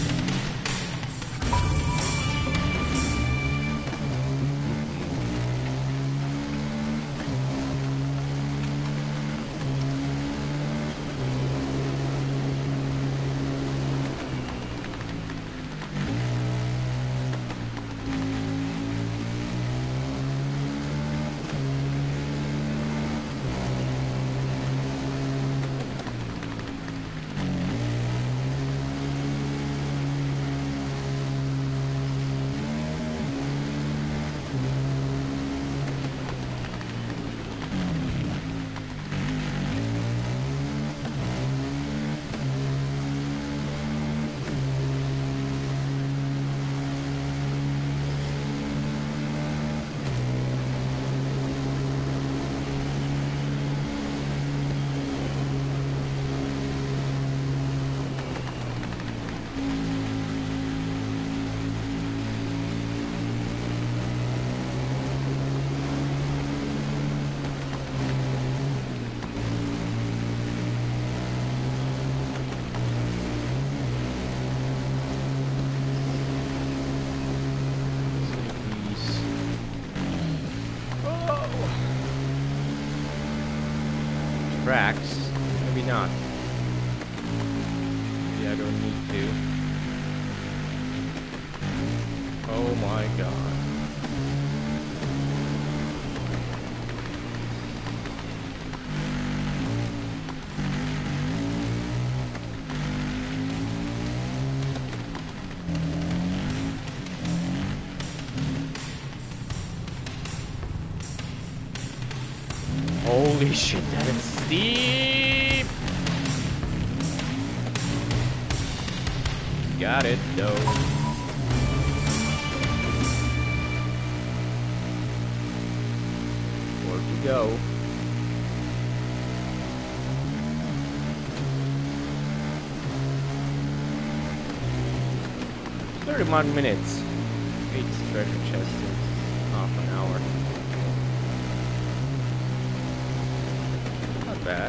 Tracks? Maybe not. Maybe I don't need to. Oh my god. Holy shit, that is steep! Got it, though. Where to go? "31 minutes. 8 treasure chests in half an hour. Not bad.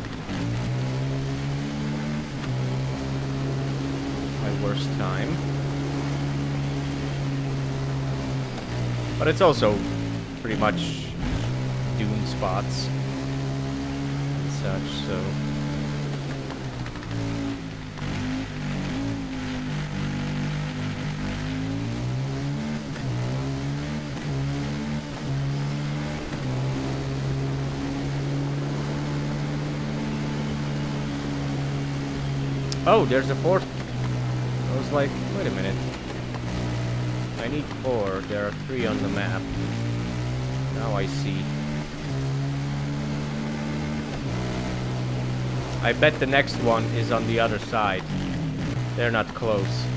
My worst time. But it's also pretty much dune spots and such, so... Oh, there's a fourth. I was like, wait a minute. I need 4. There are 3 on the map. Now I see. I bet the next one is on the other side. They're not close.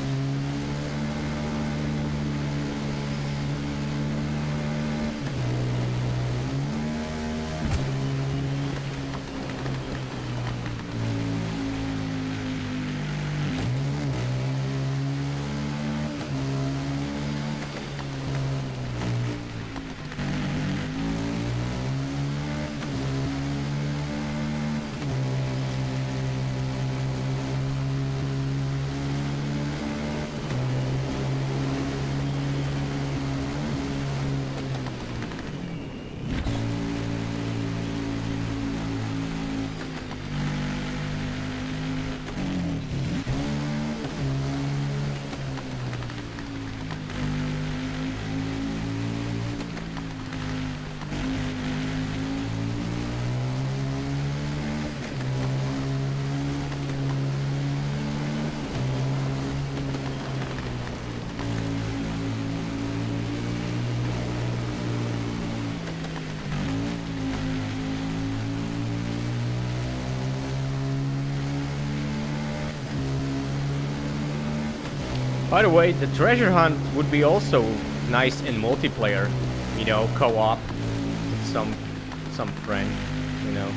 By the way, the treasure hunt would be also nice in multiplayer, you know, co-op with some friend, you know.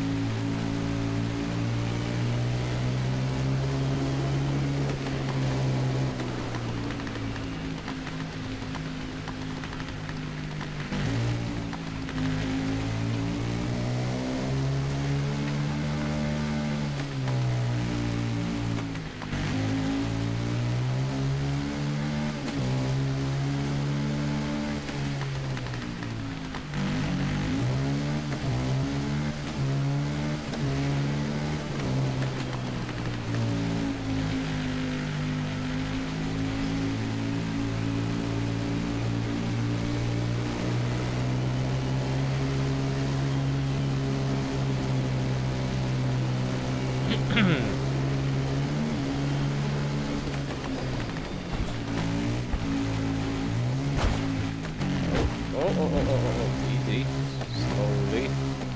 Oh, easy, slowly.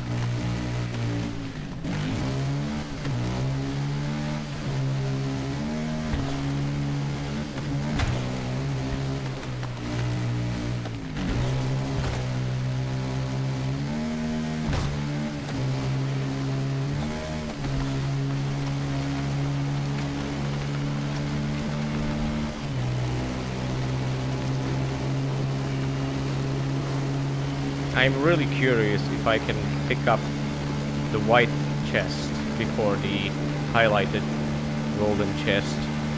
I'm really curious if I can pick up the white chest before the highlighted golden chest.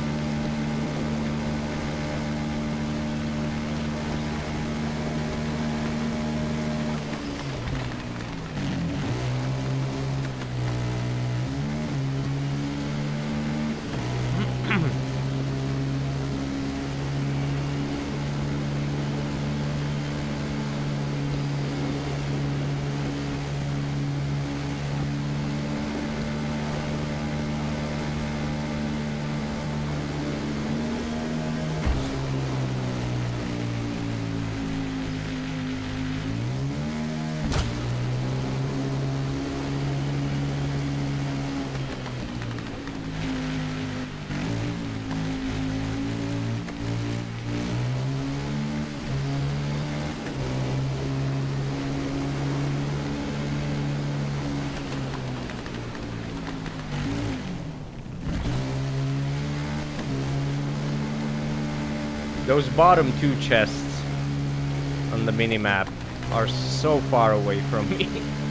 Those bottom two chests on the minimap are so far away from me.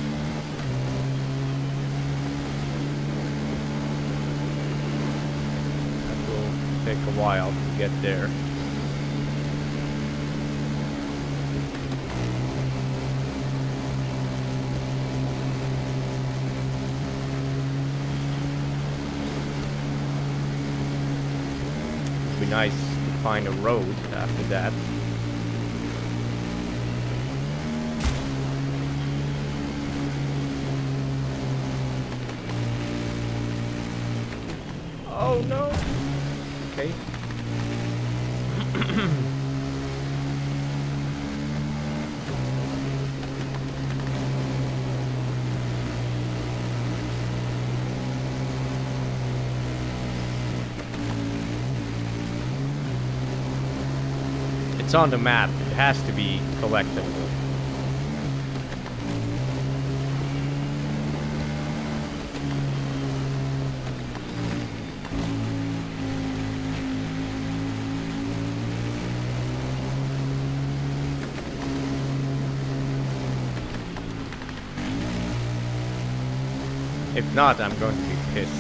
That will take a while to get there. It'd be nice to find a road after that. Oh no! Okay. it's on the map, it has to be collectible. If not, I'm going to be pissed.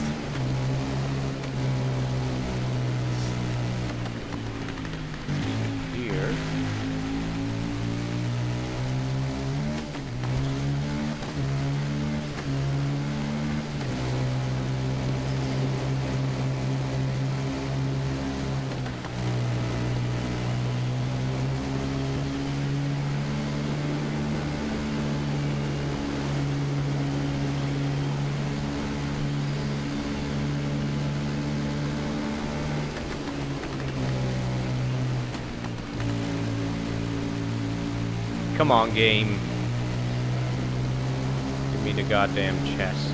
Here. Come on, game. Give me the goddamn chest.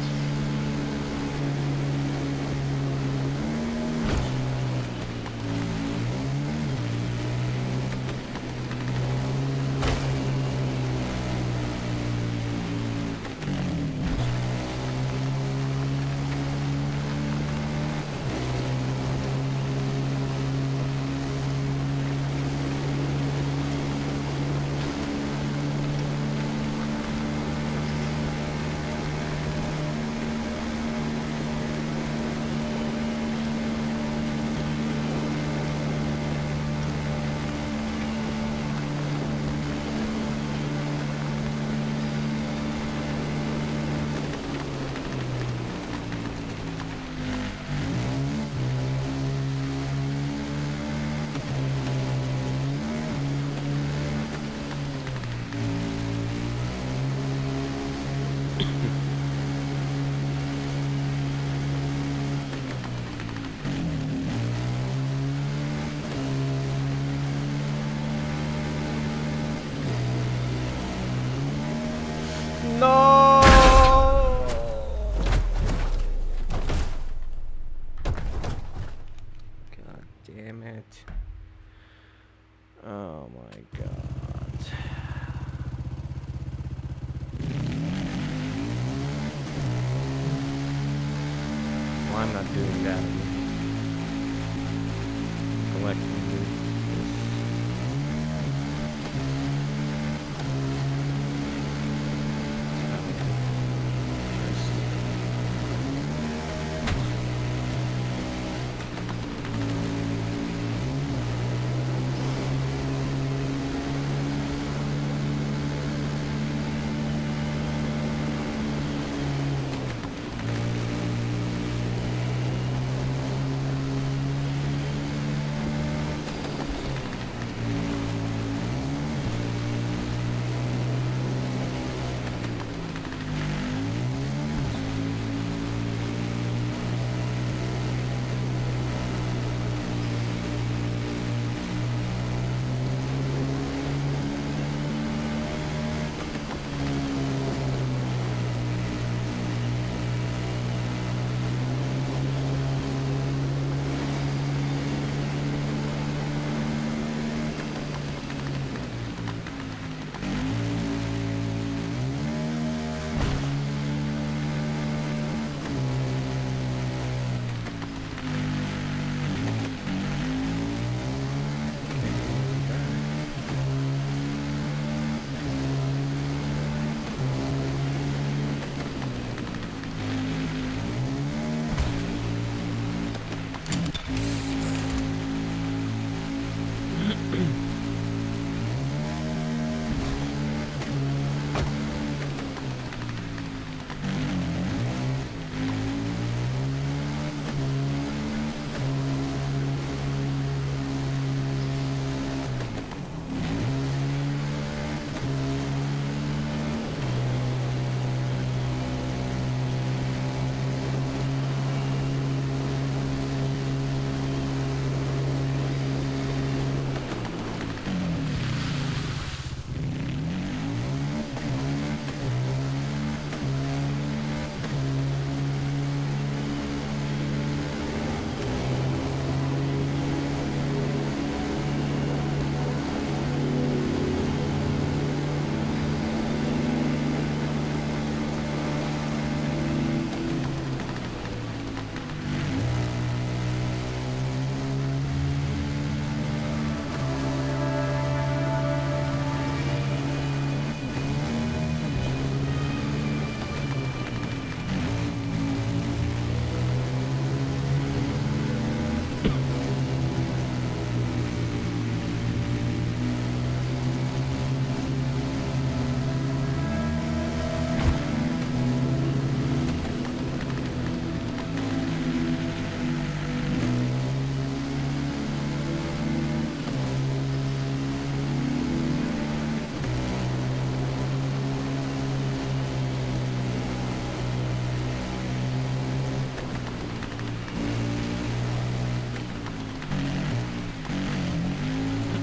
No! God damn it. Oh my god. Well, I'm not doing that. Collecting this.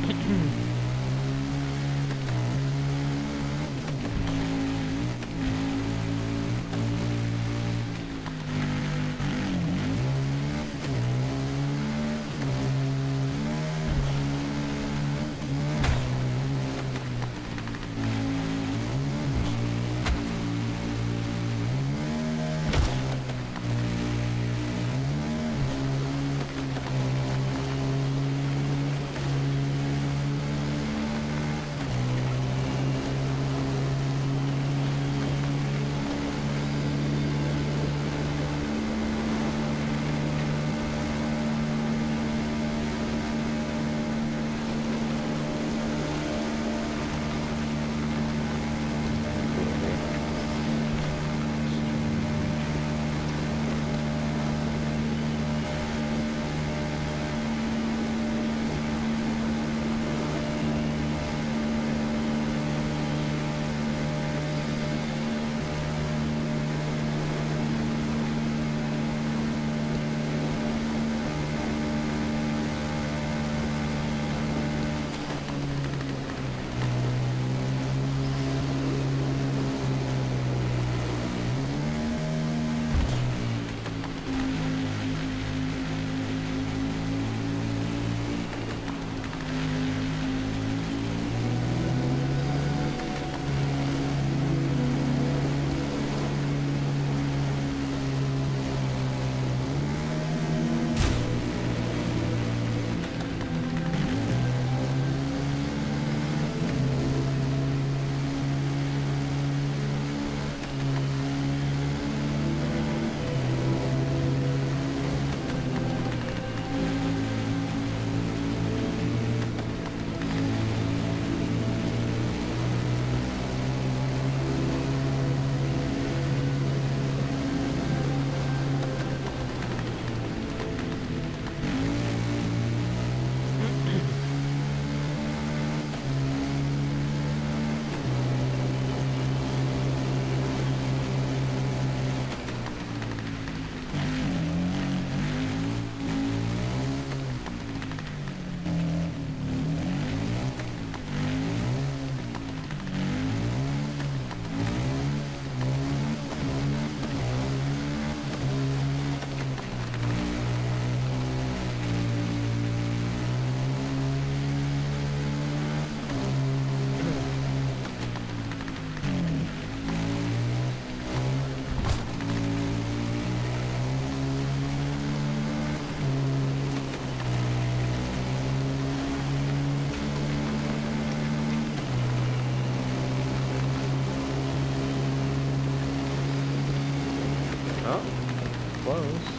Close.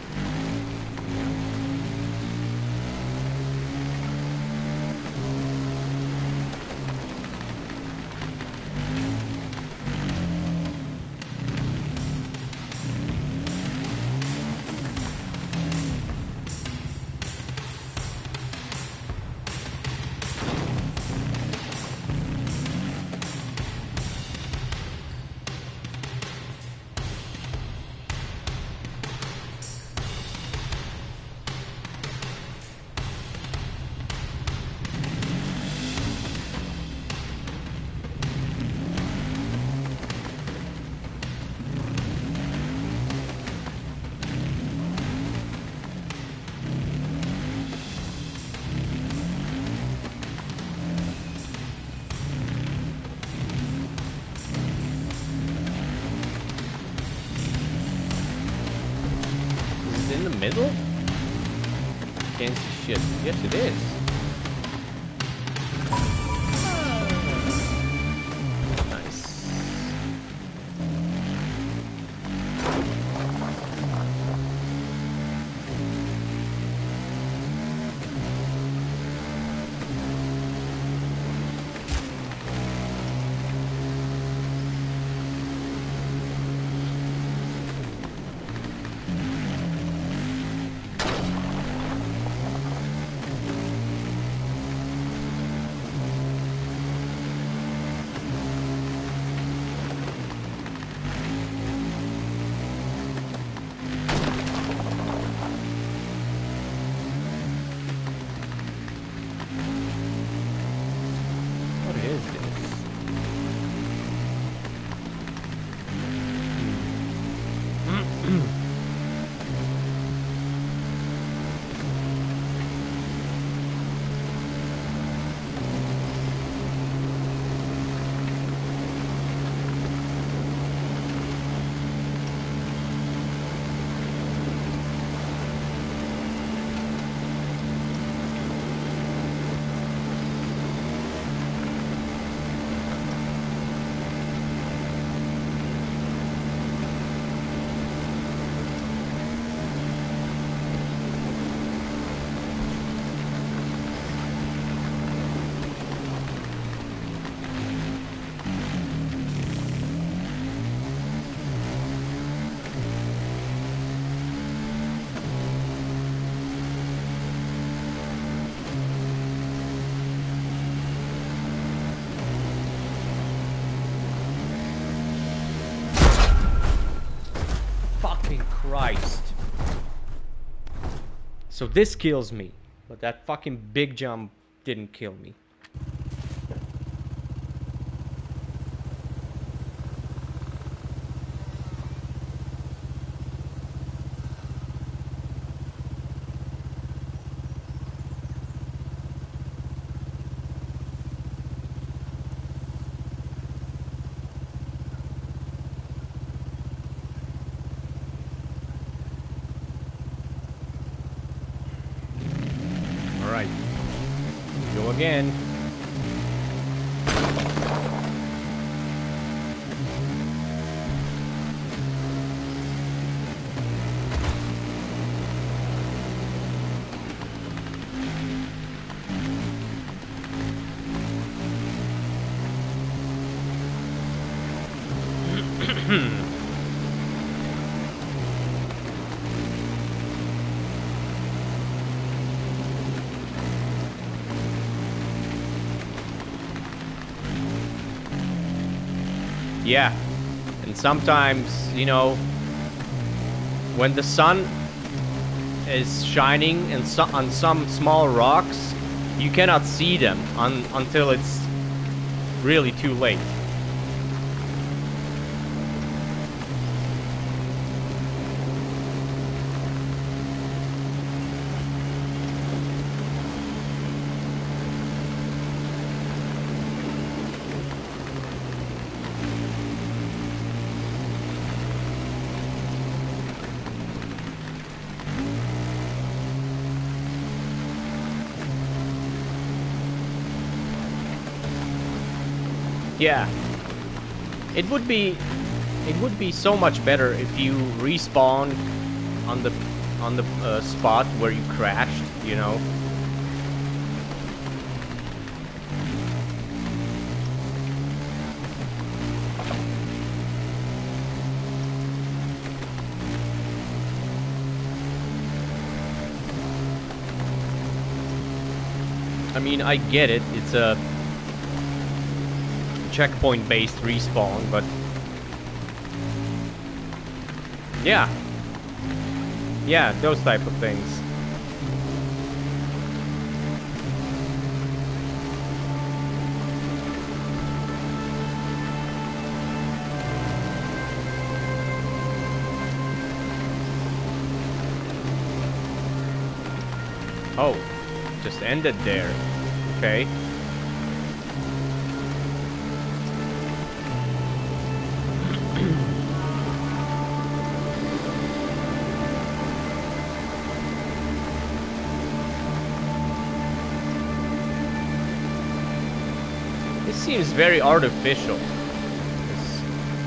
In the middle? Can't see shit. Yes, it is. Nice. So this kills me, but that fucking big jump didn't kill me. Alright. Go again. Yeah, and sometimes, you know, when the sun is shining and on some small rocks, you cannot see them until it's really too late. Yeah, it would be so much better if you respawn on the spot where you crashed, you know. I mean, I get it. It's a checkpoint-based respawn, but yeah, those type of things. Oh, just ended there. Okay. Seems very artificial, this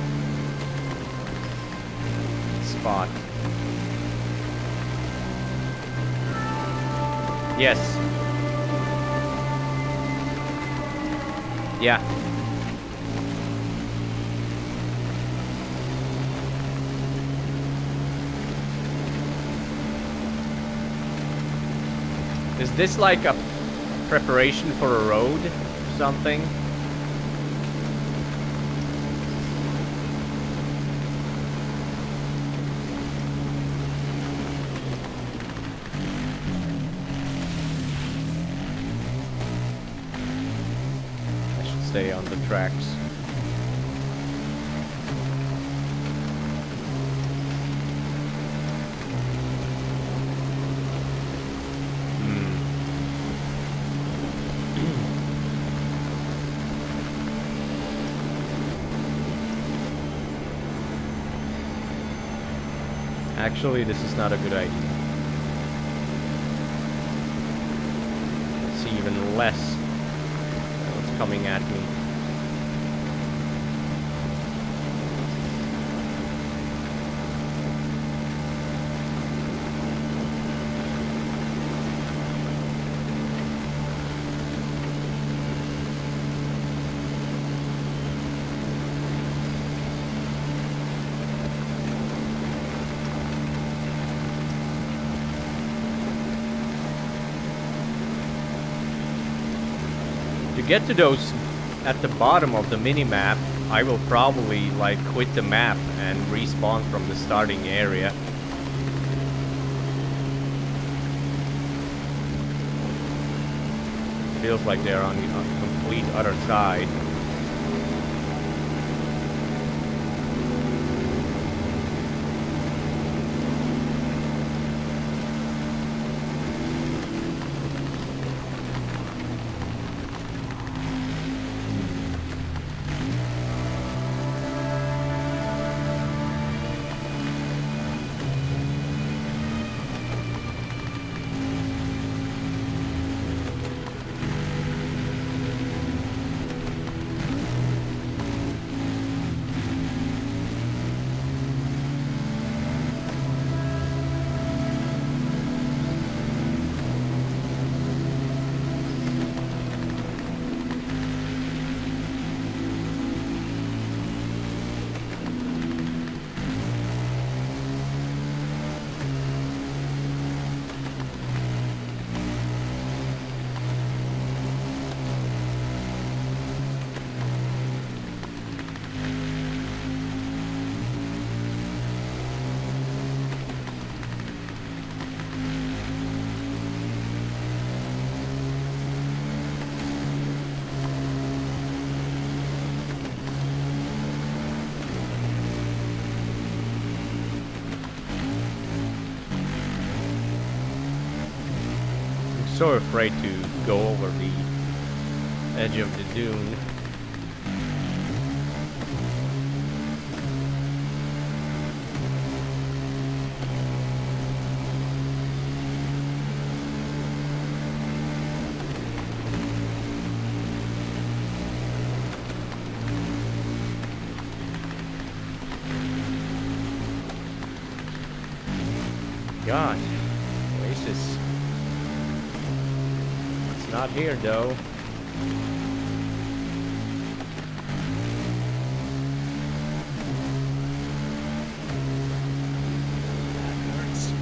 spot. Yes. Yeah. Is this like a preparation for a road or something? Stay on the tracks. Actually, this is not a good idea. See even less what's coming at me. To get to those at the bottom of the mini-map, I will probably like quit the map and respawn from the starting area. feels like they're on the complete other side. So afraid to go over the edge of the dune. Gosh, Oasis. Not here, though. That hurts.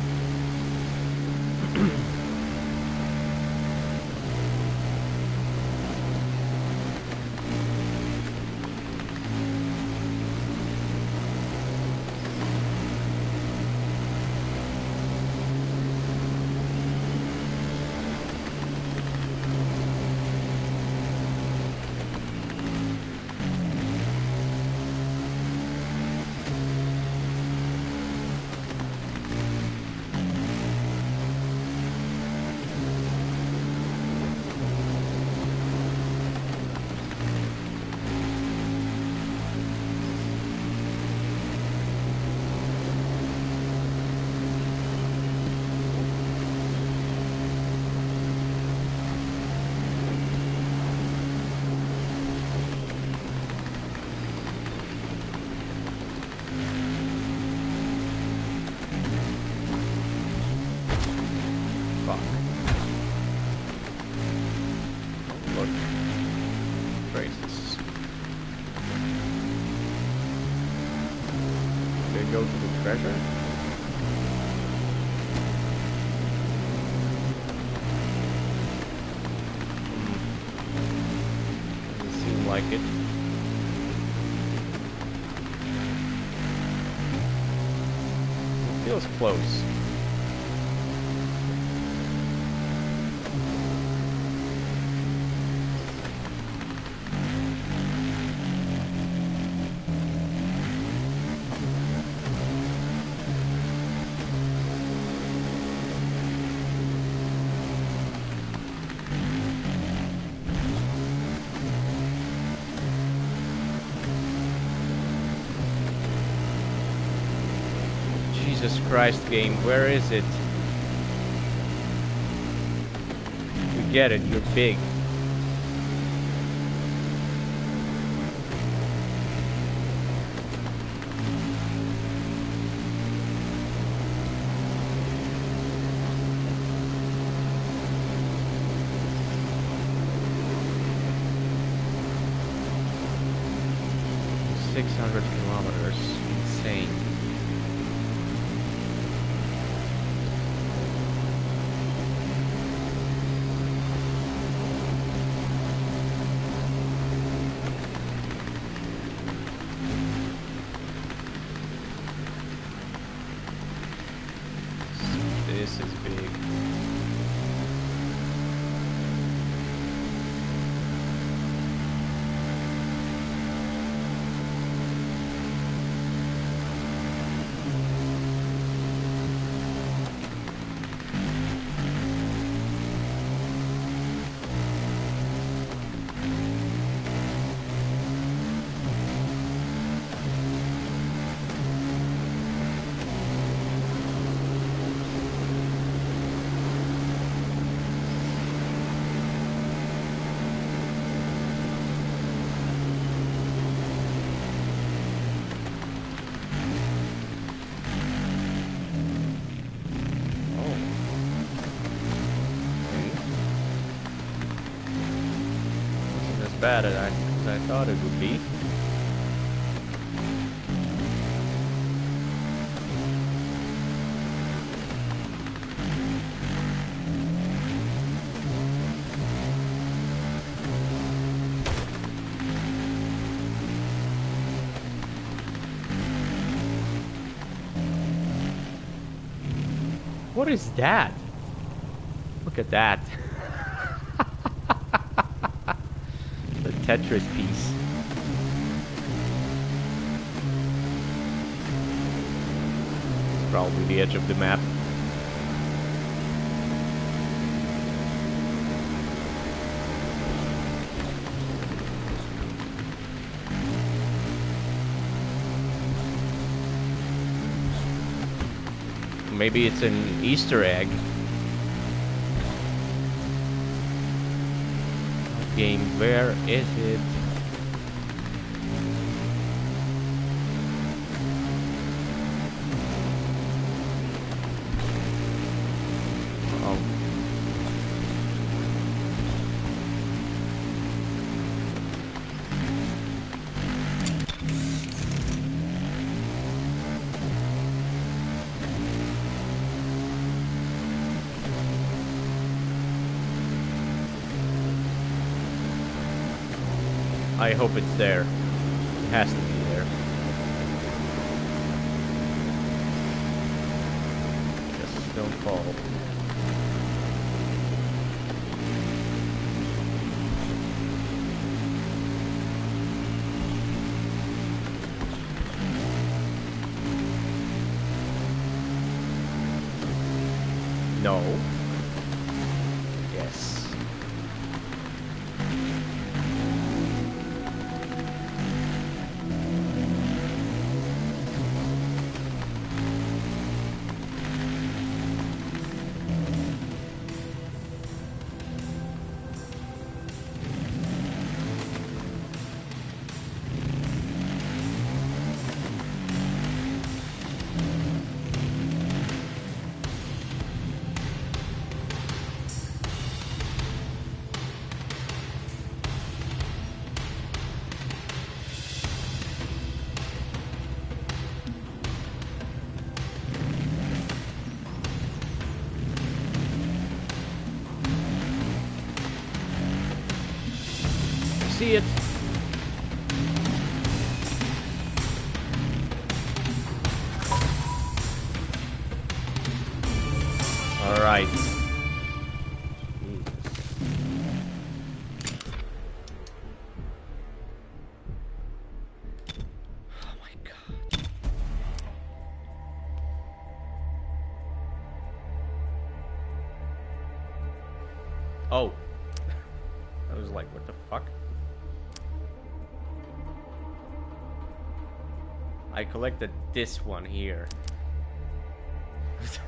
Go to the treasure? Doesn't seem like it. It feels close. Jesus Christ, game, where is it? We get it, you're big. $600 kilometers, insane. This is big. bad as I thought it would be. What is that? Look at that. The Tetris piece. It's probably the edge of the map. Maybe it's an Easter egg. Game, where is it? Oh. I hope it's there. It has to be there. Just don't fall. No. Yes. See it. All right. Oh my God. Oh. I was like, what the fuck? I collected this one here. Jesus.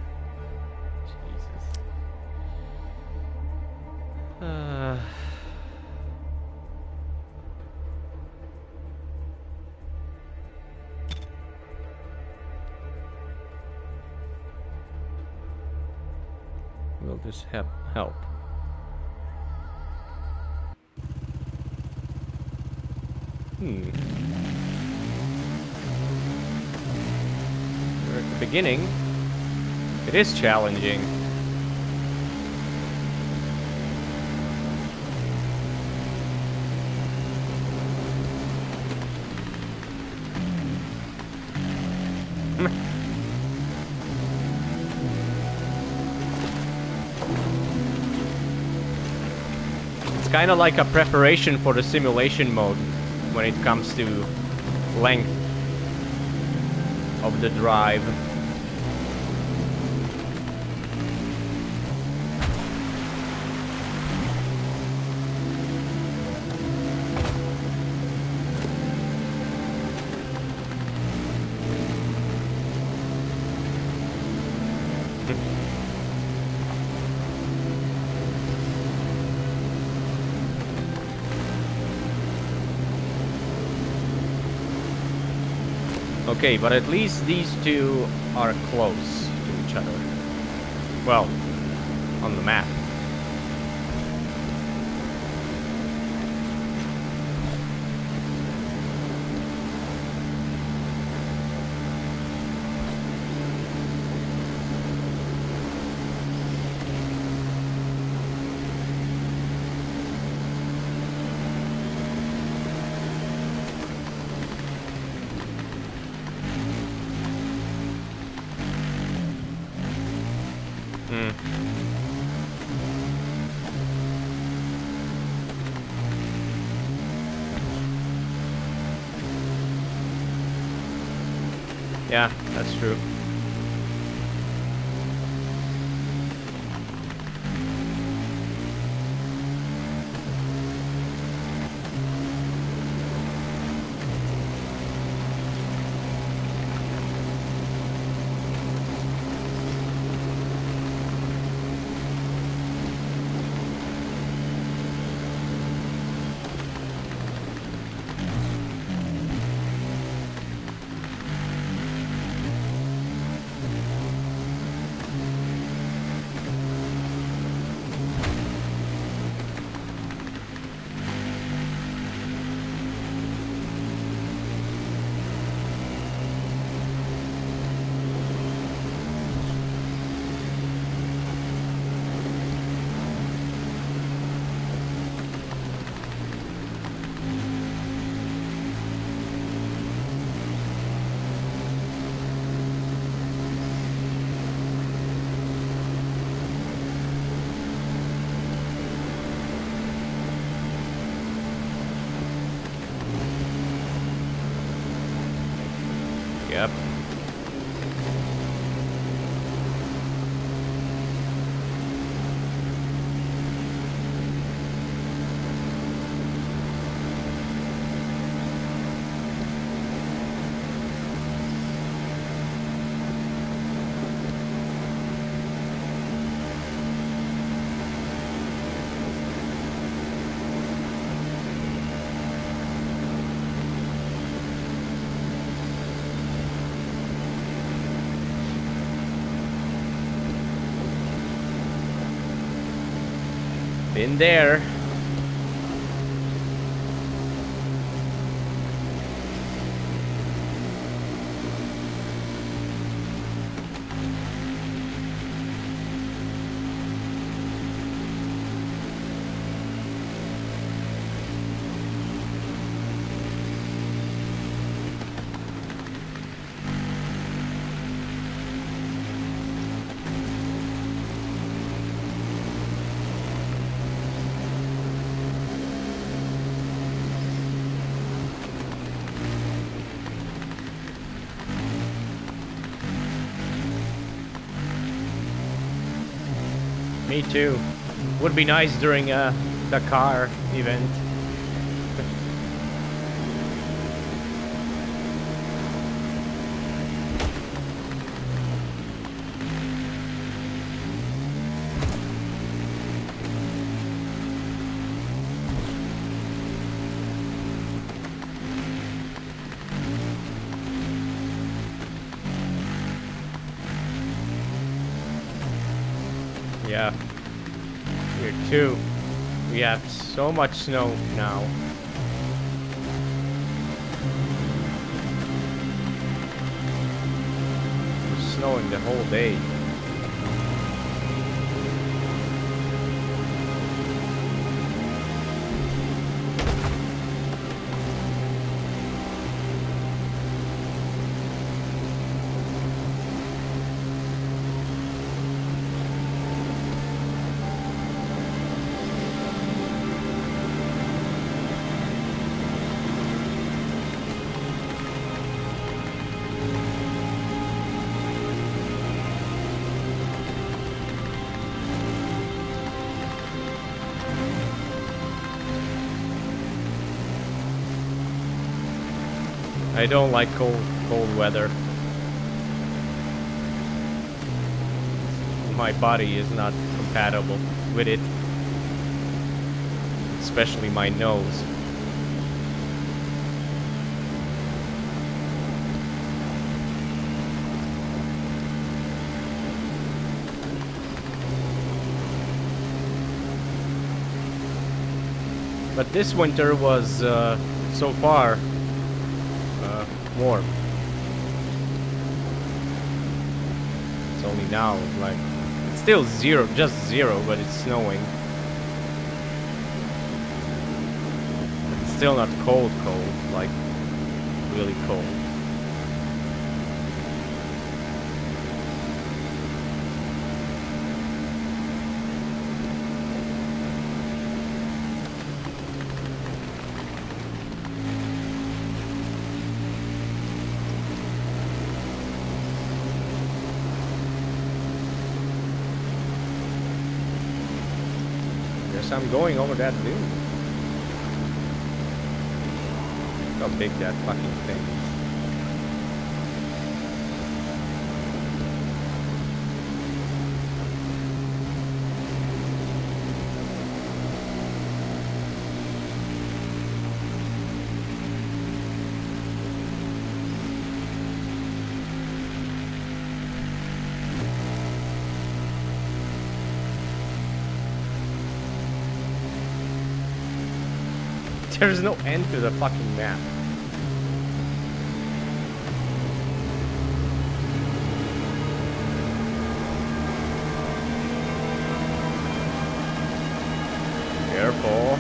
Will this help? We're at the beginning. It is challenging. It's kind of like a preparation for the simulation mode when it comes to length of the drive. Okay, but at least these two are close to each other. Well, on the map. Yeah, that's true. Yep. Been there. Me too. Would be nice during the car event. Yeah. Here too. We have so much snow now. It's snowing the whole day. I don't like cold weather. My body is not compatible with it. Especially my nose. But this winter was so far warm. It's only now, like, it's still zero, just zero, but it's snowing. It's still not cold, like, really cold. course, I'm going over that dune. Look how big that fucking thing is. There's no end to the fucking map. Careful.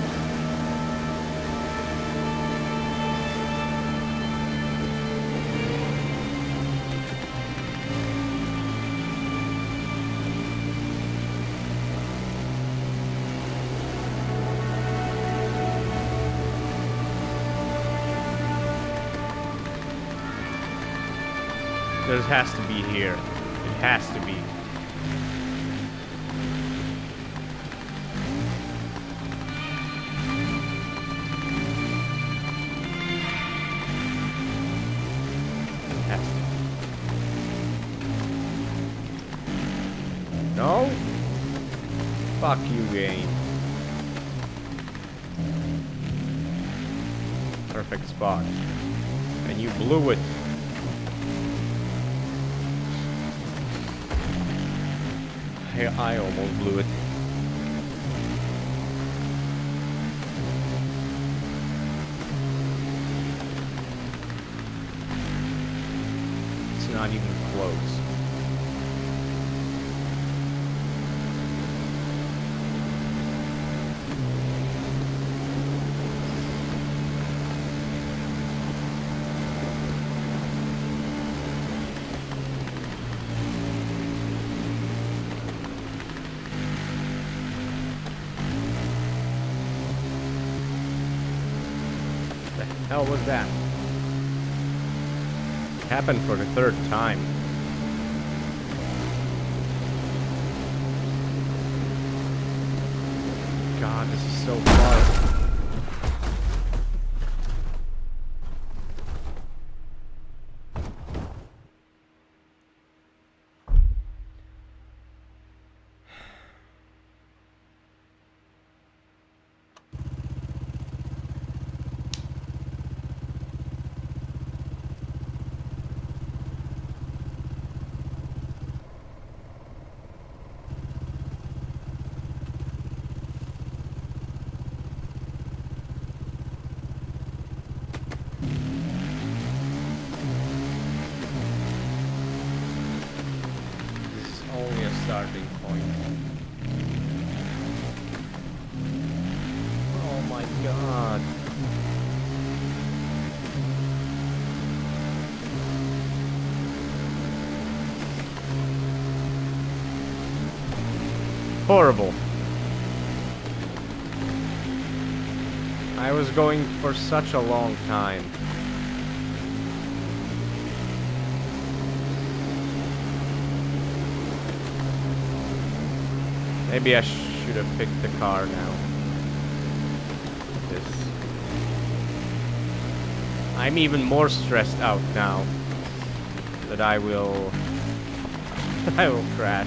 There has to be here. It has to be. It has to be. No? Fuck you, game. Perfect spot. And you blew it. I almost blew it. It's not even close. Hell was that? It happened for the third time. God, this is so far. Starting point. Oh my god. Horrible. I was going for such a long time. Maybe I should have picked the car now. This. I'm even more stressed out now that I will crash.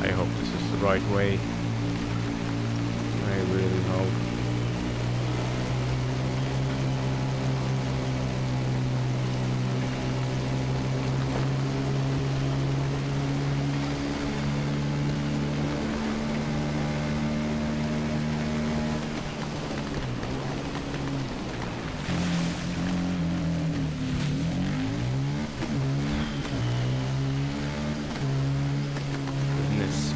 I hope this is the right way. I really hope. Goodness.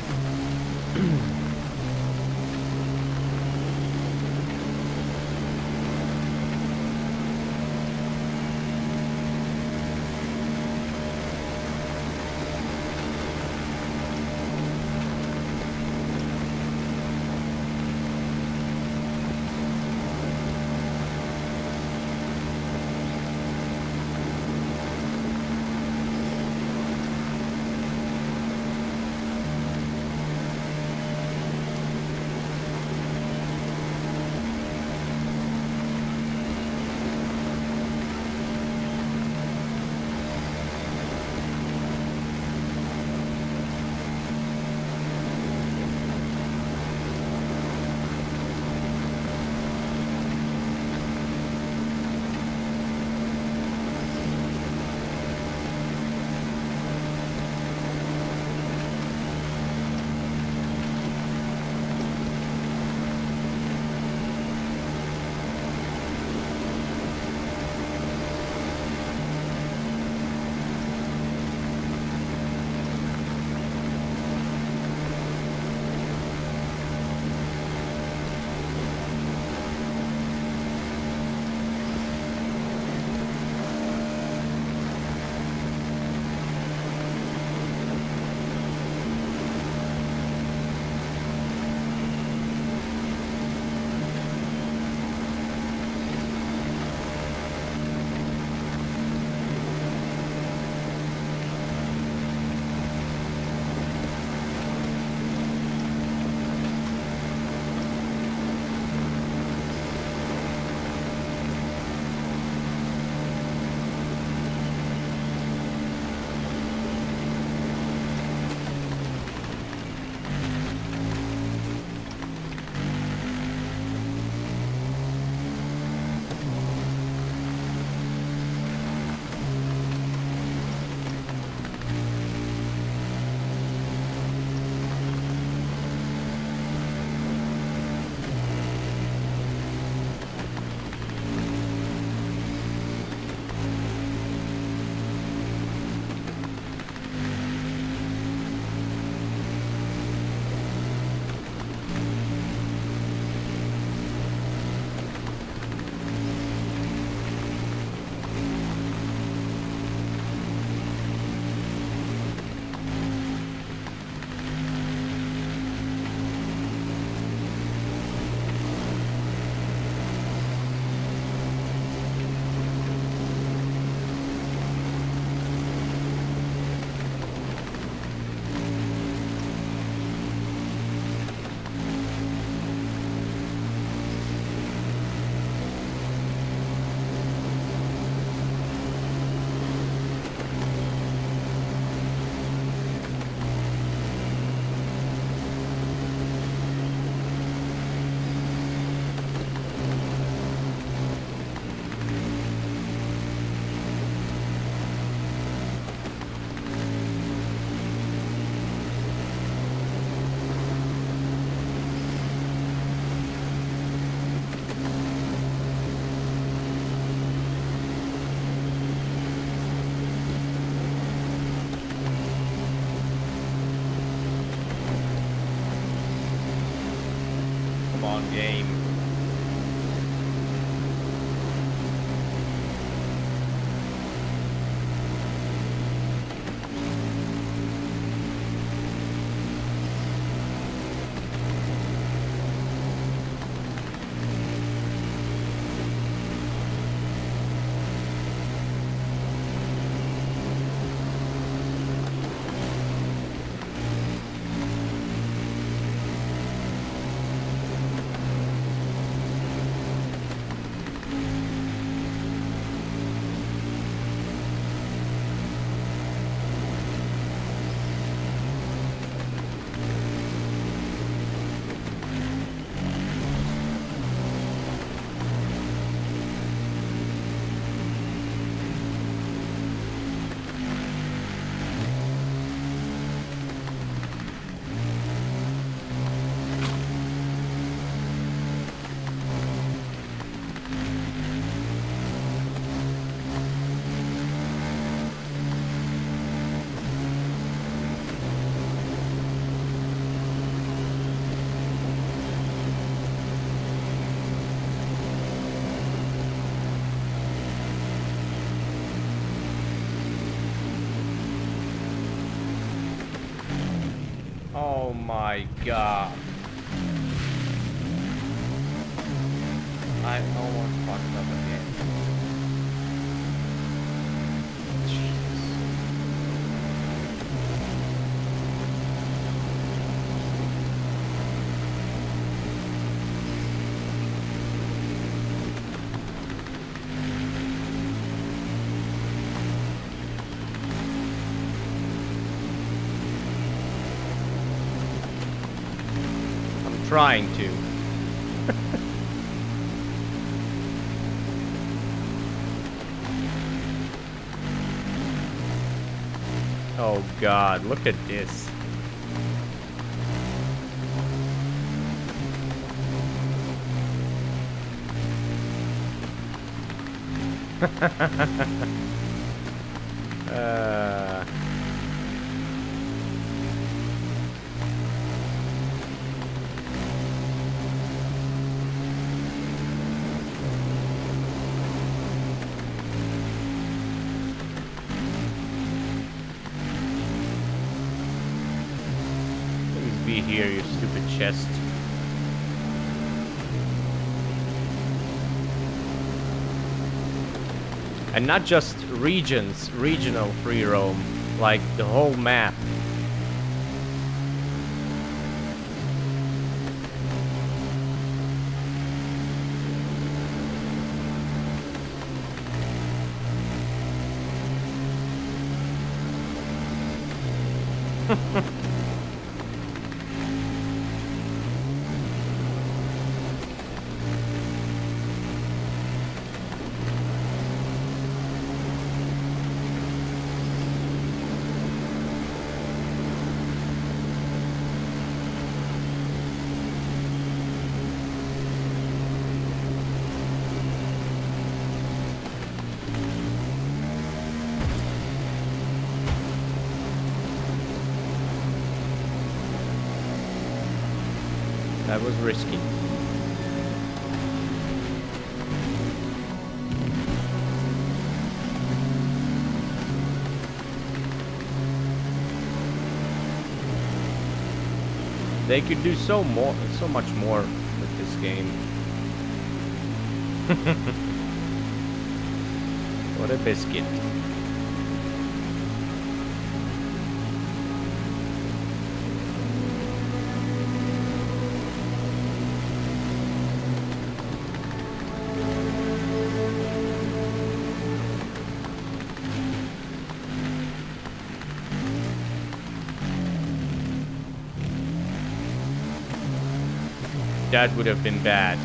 On game. Oh my god. I almost fucked up again. I'm trying to. Oh god, look at this. uh... Please be here, you stupid chest. And not just regions, regional free roam, like the whole map. That was risky. They could do so much more with this game. What a biscuit. That would have been bad.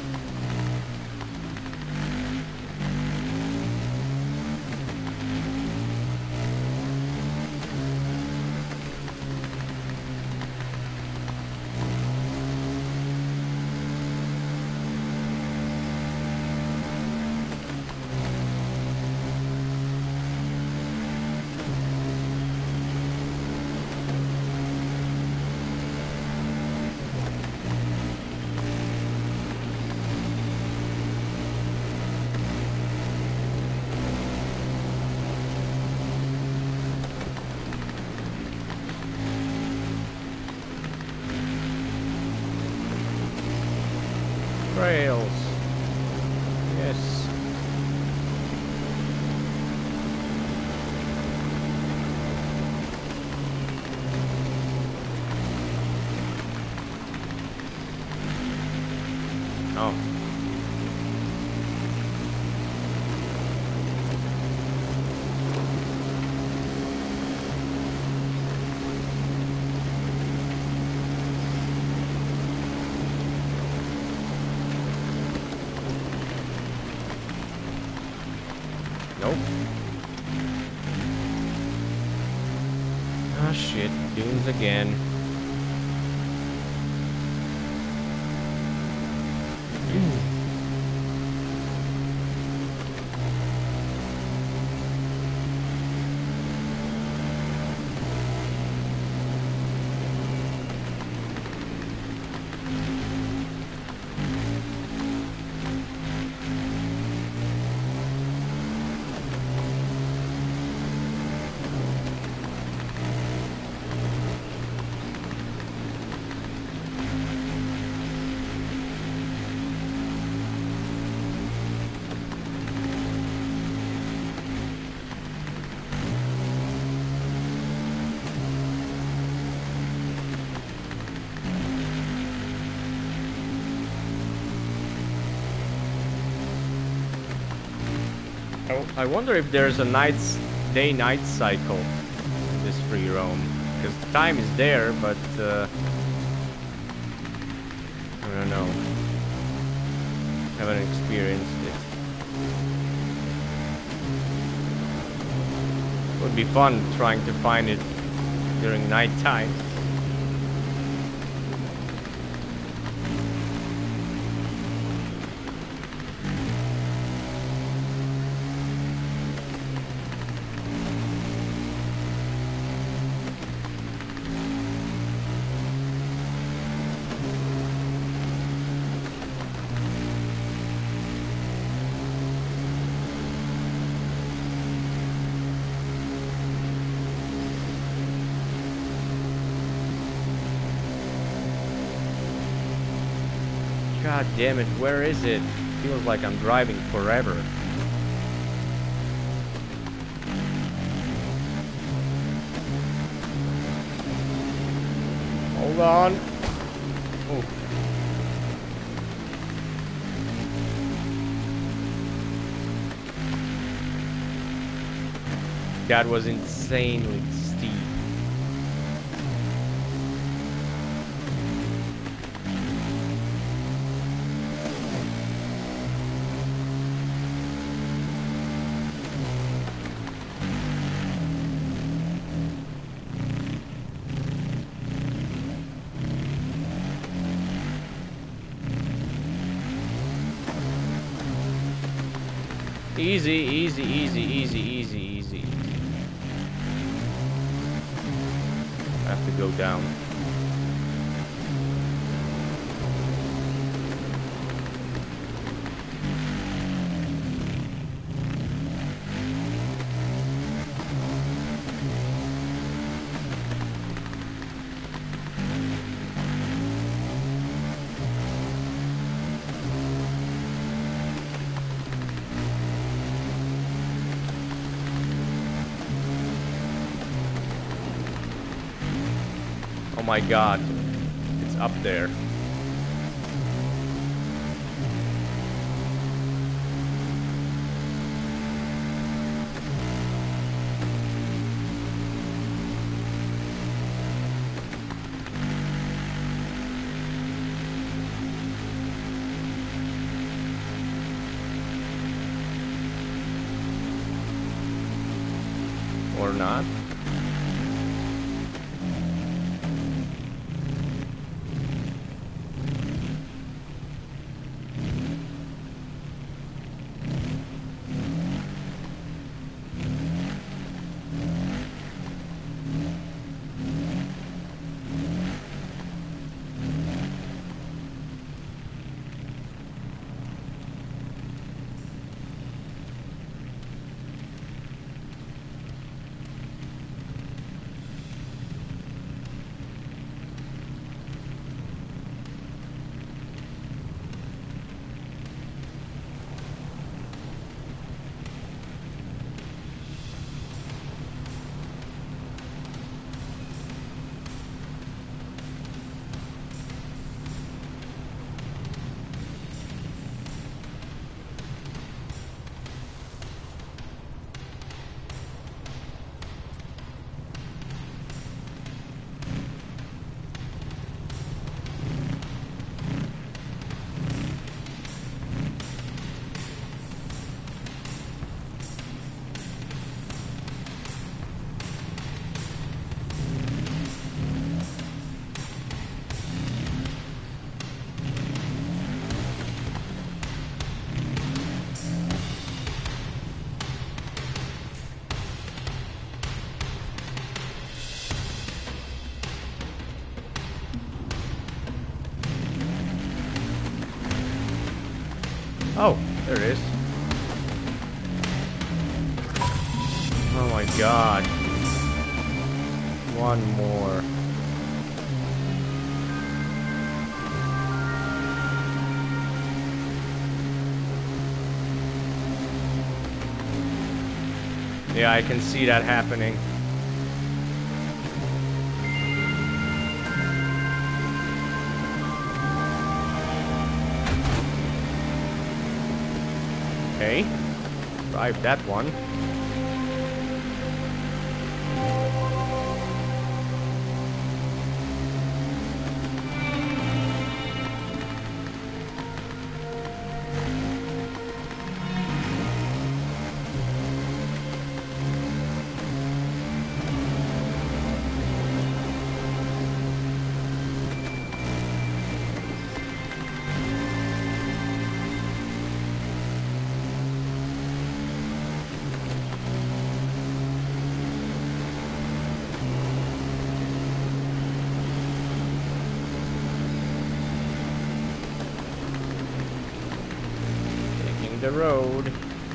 Rails. Yes. Oh. Nope. Ah, shit. Dunes again. I wonder if there's a day-night cycle in this free roam. Because time is there, but I don't know. Haven't experienced it. Would be fun trying to find it during nighttime. God damn it, where is it? Feels like I'm driving forever. Hold on. Oh. That was insanely steep. Easy, easy, easy, easy, easy, easy. I have to go down. Oh my god, it's up there. Or not. Oh, there it is. Oh my god. One more. Yeah, I can see that happening. Okay. drive that one. The road.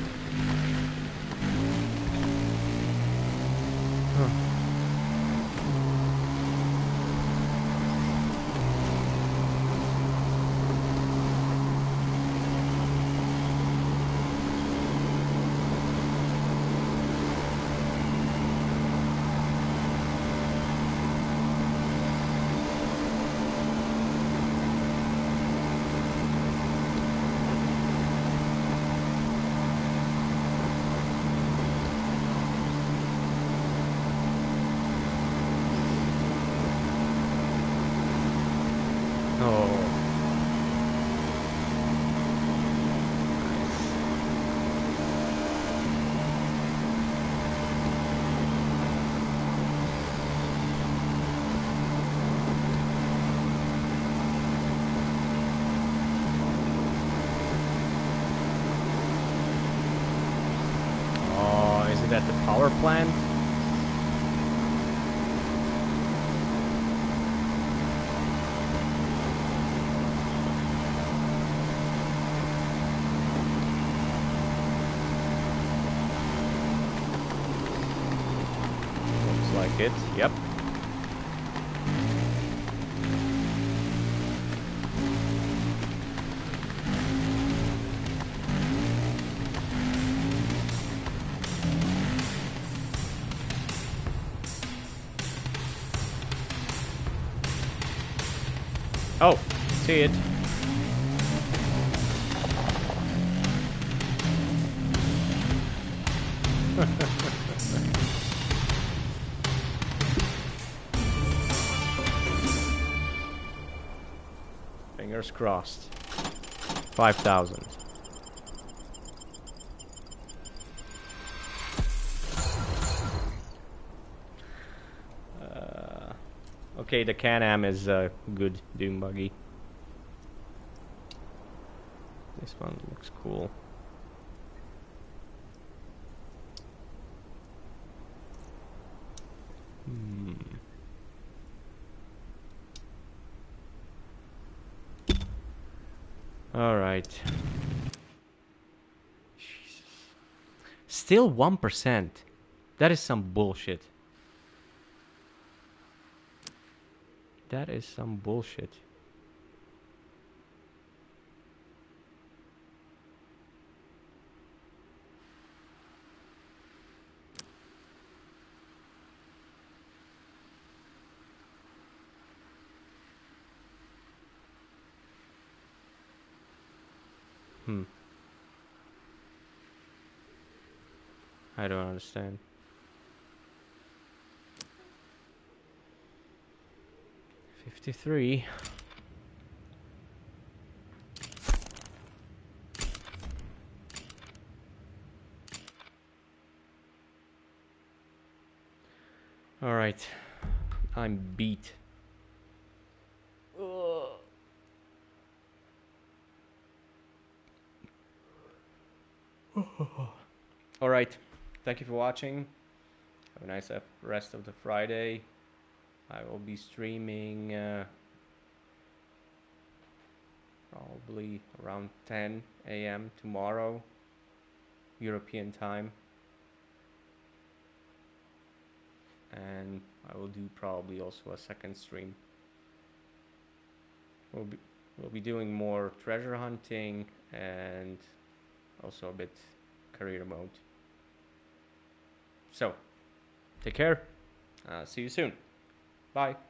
At the power plant. Looks like it, yep. Oh, see it. Fingers crossed. 5,000. Okay, the Can-Am is a good dune buggy. This one looks cool. All right. Jesus. Still 1%. That is some bullshit. That is some bullshit. I don't understand. $53. All right, I'm beat. All right, thank you for watching. Have a nice rest of the Friday. I will be streaming probably around 10 a.m. tomorrow, European time. And I will do probably also a second stream. We'll be doing more treasure hunting and also a bit career mode. So, take care. See you soon. Bye.